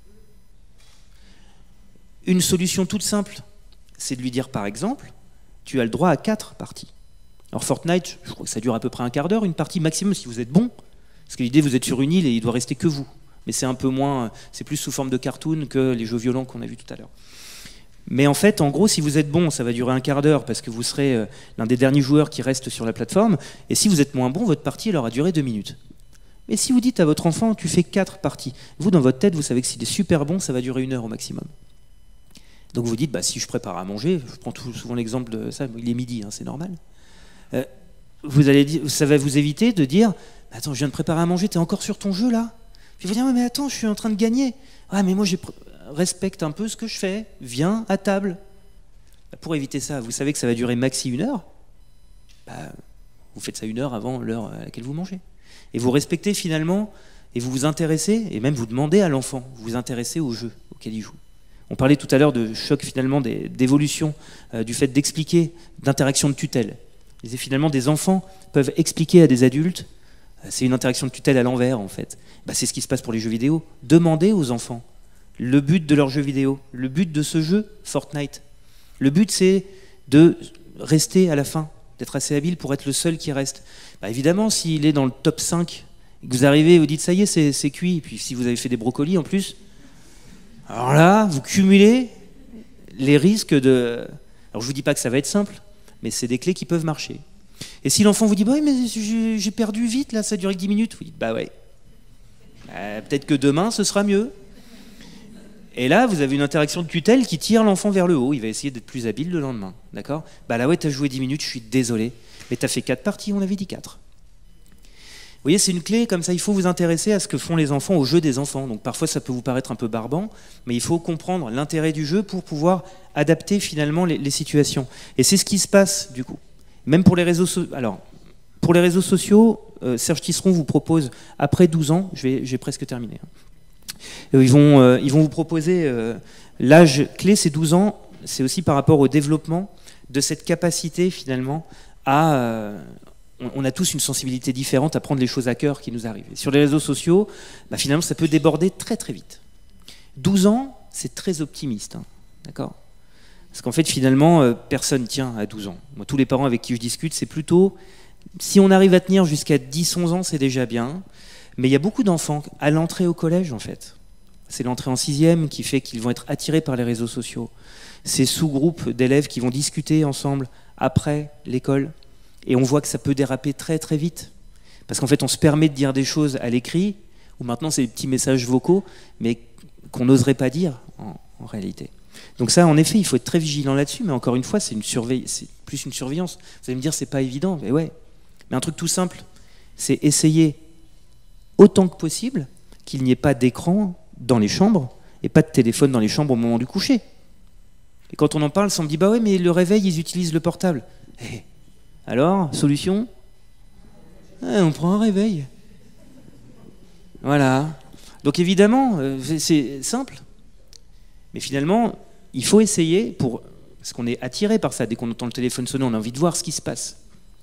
Une solution toute simple, c'est de lui dire, par exemple, tu as le droit à quatre parties. Alors Fortnite, je crois que ça dure à peu près un quart d'heure, une partie maximum si vous êtes bon, parce que l'idée, vous êtes sur une île et il doit rester que vous. Mais c'est un peu moins, c'est plus sous forme de cartoon que les jeux violents qu'on a vus tout à l'heure. Mais en fait, en gros, si vous êtes bon, ça va durer un quart d'heure parce que vous serez euh, l'un des derniers joueurs qui reste sur la plateforme. Et si vous êtes moins bon, votre partie, elle aura duré deux minutes. Mais si vous dites à votre enfant, tu fais quatre parties, vous, dans votre tête, vous savez que s'il est super bon, ça va durer une heure au maximum. Donc vous dites, bah, si je prépare à manger, je prends tout, souvent l'exemple de ça, il est midi, hein, c'est normal. Euh, vous allez dire, ça va vous éviter de dire, attends, je viens de préparer à manger, t'es encore sur ton jeu là? Puis vous dire, ouais, mais attends, je suis en train de gagner. Ah, mais moi, j'ai... respecte un peu ce que je fais, viens à table. Pour éviter ça, vous savez que ça va durer maxi une heure, bah, vous faites ça une heure avant l'heure à laquelle vous mangez. Et vous respectez finalement, et vous vous intéressez, et même vous demandez à l'enfant, vous vous intéressez au jeu auquel il joue. On parlait tout à l'heure de choc finalement, d'évolution, euh, du fait d'expliquer, d'interaction de tutelle. Et finalement, des enfants peuvent expliquer à des adultes, euh, c'est une interaction de tutelle à l'envers en fait. Bah, c'est ce qui se passe pour les jeux vidéo. Demandez aux enfants le but de leur jeu vidéo, le but de ce jeu, Fortnite. Le but, c'est de rester à la fin, d'être assez habile pour être le seul qui reste. Bah, évidemment, s'il est dans le top cinq, et que vous arrivez et vous dites, ça y est, c'est cuit, et puis si vous avez fait des brocolis en plus, alors là, vous cumulez les risques de... Alors je vous dis pas que ça va être simple, mais c'est des clés qui peuvent marcher. Et si l'enfant vous dit, bah oui, mais j'ai perdu vite, là, ça a duré que dix minutes, vous dites, bah ouais, bah, peut-être que demain, ce sera mieux. Et là, vous avez une interaction de tutelle qui tire l'enfant vers le haut. Il va essayer d'être plus habile le lendemain. D'accord? Bah là, ouais, t'as joué dix minutes, je suis désolé. Mais t'as fait quatre parties, on avait dit quatre. Vous voyez, c'est une clé comme ça. Il faut vous intéresser à ce que font les enfants, au jeu des enfants. Donc parfois, ça peut vous paraître un peu barbant, mais il faut comprendre l'intérêt du jeu pour pouvoir adapter finalement les, les situations. Et c'est ce qui se passe, du coup. Même pour les réseaux sociaux. Alors, pour les réseaux sociaux, euh, Serge Tisseron vous propose, après douze ans, j'ai presque terminé, hein. Ils vont, euh, ils vont vous proposer, euh, l'âge clé, c'est douze ans, c'est aussi par rapport au développement de cette capacité finalement à... Euh, on, on a tous une sensibilité différente à prendre les choses à cœur qui nous arrivent. Et sur les réseaux sociaux, bah, finalement ça peut déborder très très vite. douze ans, c'est très optimiste, hein, d'accord? Parce qu'en fait finalement, euh, personne tient à douze ans. Moi, tous les parents avec qui je discute, c'est plutôt... Si on arrive à tenir jusqu'à dix onze ans, c'est déjà bien. Mais il y a beaucoup d'enfants à l'entrée au collège, en fait. C'est l'entrée en sixième qui fait qu'ils vont être attirés par les réseaux sociaux. Ces sous-groupes d'élèves qui vont discuter ensemble après l'école. Et on voit que ça peut déraper très très vite. Parce qu'en fait, on se permet de dire des choses à l'écrit, ou maintenant c'est des petits messages vocaux, mais qu'on n'oserait pas dire en, en réalité. Donc ça, en effet, il faut être très vigilant là-dessus, mais encore une fois, c'est une surveille, c'est plus une surveillance. Vous allez me dire, c'est pas évident, mais ouais. Mais un truc tout simple, c'est essayer autant que possible qu'il n'y ait pas d'écran dans les chambres et pas de téléphone dans les chambres au moment du coucher. Et quand on en parle, ça me dit, bah ouais, mais le réveil, ils utilisent le portable. Et alors, solution? Ouais, on prend un réveil. Voilà. Donc évidemment, c'est simple. Mais finalement, il faut essayer, pour, parce qu'on est attiré par ça. Dès qu'on entend le téléphone sonner, on a envie de voir ce qui se passe.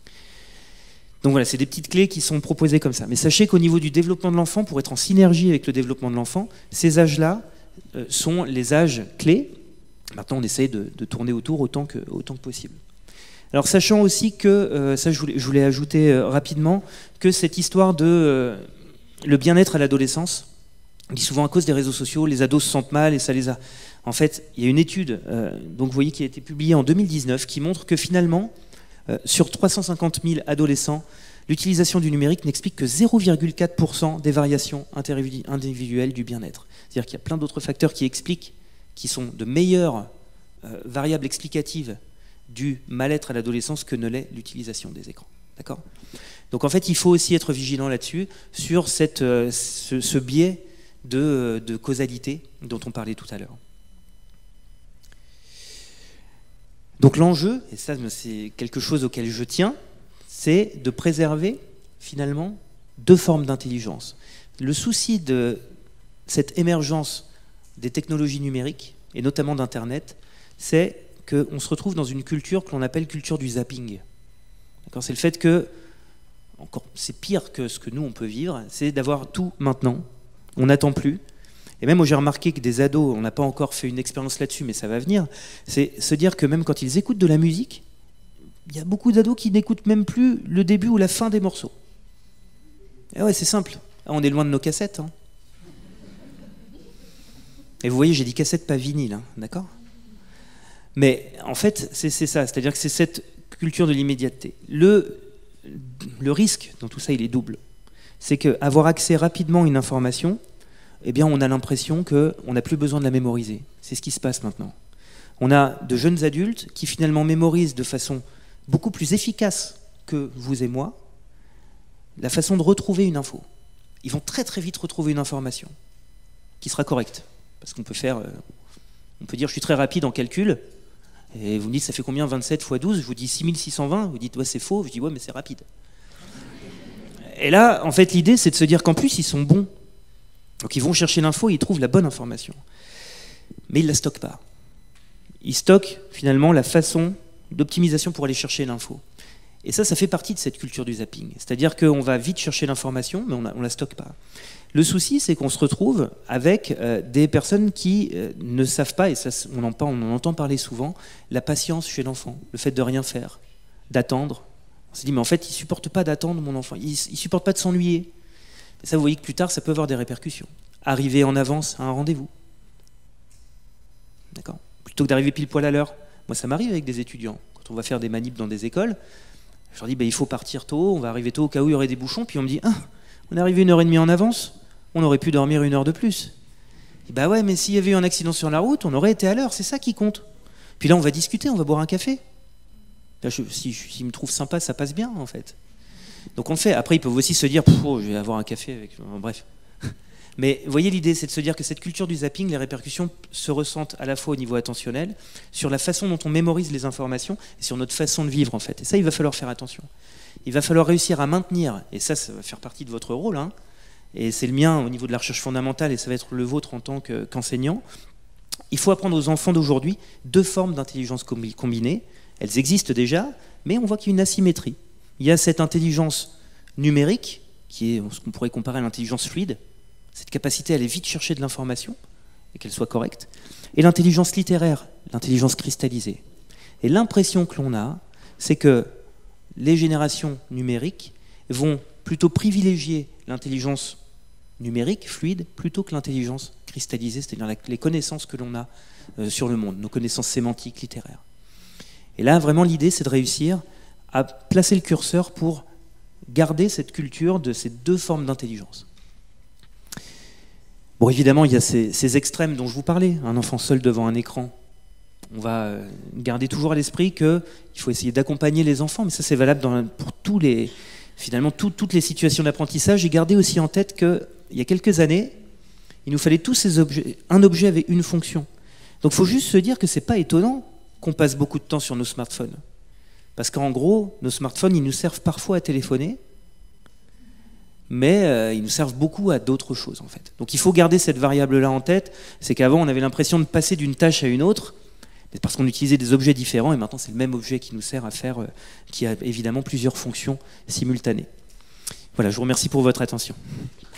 Donc voilà, c'est des petites clés qui sont proposées comme ça. Mais sachez qu'au niveau du développement de l'enfant, pour être en synergie avec le développement de l'enfant, ces âges-là euh, sont les âges clés. Maintenant, on essaye de, de tourner autour autant que, autant que possible. Alors sachant aussi que, euh, ça je voulais, je voulais ajouter euh, rapidement, que cette histoire de euh, le bien-être à l'adolescence, on dit souvent à cause des réseaux sociaux, les ados se sentent mal et ça les a... En fait, il y a une étude, euh, donc vous voyez, qui a été publiée en deux mille dix-neuf, qui montre que finalement, Euh, sur trois cent cinquante mille adolescents, l'utilisation du numérique n'explique que zéro virgule quatre pour cent des variations individuelles du bien-être. C'est-à-dire qu'il y a plein d'autres facteurs qui expliquent, qui sont de meilleures euh, variables explicatives du mal-être à l'adolescence que ne l'est l'utilisation des écrans. D'accord ? Donc en fait, il faut aussi être vigilant là-dessus, sur cette, euh, ce, ce biais de, de causalité dont on parlait tout à l'heure. Donc l'enjeu, et ça c'est quelque chose auquel je tiens, c'est de préserver finalement deux formes d'intelligence. Le souci de cette émergence des technologies numériques, et notamment d'Internet, c'est qu'on se retrouve dans une culture que l'on appelle culture du zapping. C'est le fait que, encore, c'est pire que ce que nous on peut vivre, c'est d'avoir tout maintenant, on n'attend plus. Et même moi j'ai remarqué que des ados, on n'a pas encore fait une expérience là-dessus, mais ça va venir, c'est se dire que même quand ils écoutent de la musique, il y a beaucoup d'ados qui n'écoutent même plus le début ou la fin des morceaux. Et ouais, c'est simple, on est loin de nos cassettes. Hein. Et vous voyez, j'ai dit cassette, pas vinyle, hein, d'accord? Mais en fait, c'est ça, c'est-à-dire que c'est cette culture de l'immédiateté. Le, le risque dans tout ça, il est double. C'est qu'avoir accès rapidement à une information, eh bien, on a l'impression qu'on n'a plus besoin de la mémoriser. C'est ce qui se passe maintenant. On a de jeunes adultes qui finalement mémorisent de façon beaucoup plus efficace que vous et moi la façon de retrouver une info. Ils vont très très vite retrouver une information qui sera correcte. Parce qu'on peut faire, euh, on peut dire je suis très rapide en calcul, et vous me dites ça fait combien vingt-sept fois douze, je vous dis six mille six cent vingt, vous dites ouais c'est faux, je dis ouais mais c'est rapide. Et là, en fait l'idée c'est de se dire qu'en plus ils sont bons. Donc ils vont chercher l'info et ils trouvent la bonne information. Mais ils ne la stockent pas. Ils stockent finalement la façon d'optimisation pour aller chercher l'info. Et ça, ça fait partie de cette culture du zapping. C'est-à-dire qu'on va vite chercher l'information, mais on ne la stocke pas. Le souci, c'est qu'on se retrouve avec euh, des personnes qui euh, ne savent pas, et ça, on, en, on en entend parler souvent, la patience chez l'enfant, le fait de rien faire, d'attendre. On s'est dit, mais en fait, il ne supporte pas d'attendre, mon enfant. Il ne supporte pas de s'ennuyer. Et ça, vous voyez que plus tard, ça peut avoir des répercussions. Arriver en avance à un rendez-vous. D'accord ? Plutôt que d'arriver pile poil à l'heure. Moi, ça m'arrive avec des étudiants. Quand on va faire des manips dans des écoles, je leur dis, bah, il faut partir tôt, on va arriver tôt au cas où il y aurait des bouchons, puis on me dit, ah, on est arrivé une heure et demie en avance, on aurait pu dormir une heure de plus. Et bah ouais, mais s'il y avait eu un accident sur la route, on aurait été à l'heure, c'est ça qui compte. Puis là, on va discuter, on va boire un café. Là, je, si, si me trouve sympa, ça passe bien, en fait. Donc on le fait. Après, ils peuvent aussi se dire, oh, je vais avoir un café avec... Bon, bref. Mais vous voyez, l'idée, c'est de se dire que cette culture du zapping, les répercussions se ressentent à la fois au niveau attentionnel, sur la façon dont on mémorise les informations, et sur notre façon de vivre, en fait. Et ça, il va falloir faire attention. Il va falloir réussir à maintenir, et ça, ça va faire partie de votre rôle, hein, et c'est le mien au niveau de la recherche fondamentale, et ça va être le vôtre en tant qu'enseignant. Il faut apprendre aux enfants d'aujourd'hui deux formes d'intelligence combinée. Elles existent déjà, mais on voit qu'il y a une asymétrie. Il y a cette intelligence numérique, qui est ce qu'on pourrait comparer à l'intelligence fluide, cette capacité à aller vite chercher de l'information, et qu'elle soit correcte, et l'intelligence littéraire, l'intelligence cristallisée. Et l'impression que l'on a, c'est que les générations numériques vont plutôt privilégier l'intelligence numérique, fluide, plutôt que l'intelligence cristallisée, c'est-à-dire les connaissances que l'on a sur le monde, nos connaissances sémantiques, littéraires. Et là, vraiment, l'idée, c'est de réussir à placer le curseur pour garder cette culture de ces deux formes d'intelligence. Bon, évidemment, il y a ces, ces extrêmes dont je vous parlais. Un enfant seul devant un écran. On va garder toujours à l'esprit qu'il faut essayer d'accompagner les enfants, mais ça, c'est valable dans, pour tous les, finalement, tout, toutes les situations d'apprentissage. Et garder aussi en tête qu'il y a quelques années, il nous fallait tous ces objets, un objet avait une fonction. Donc, il faut juste se dire que c'est pas étonnant qu'on passe beaucoup de temps sur nos smartphones. Parce qu'en gros, nos smartphones, ils nous servent parfois à téléphoner, mais euh, ils nous servent beaucoup à d'autres choses, en fait. Donc il faut garder cette variable-là en tête, c'est qu'avant, on avait l'impression de passer d'une tâche à une autre, parce qu'on utilisait des objets différents, et maintenant, c'est le même objet qui nous sert à faire, euh, qui a évidemment plusieurs fonctions simultanées. Voilà, je vous remercie pour votre attention.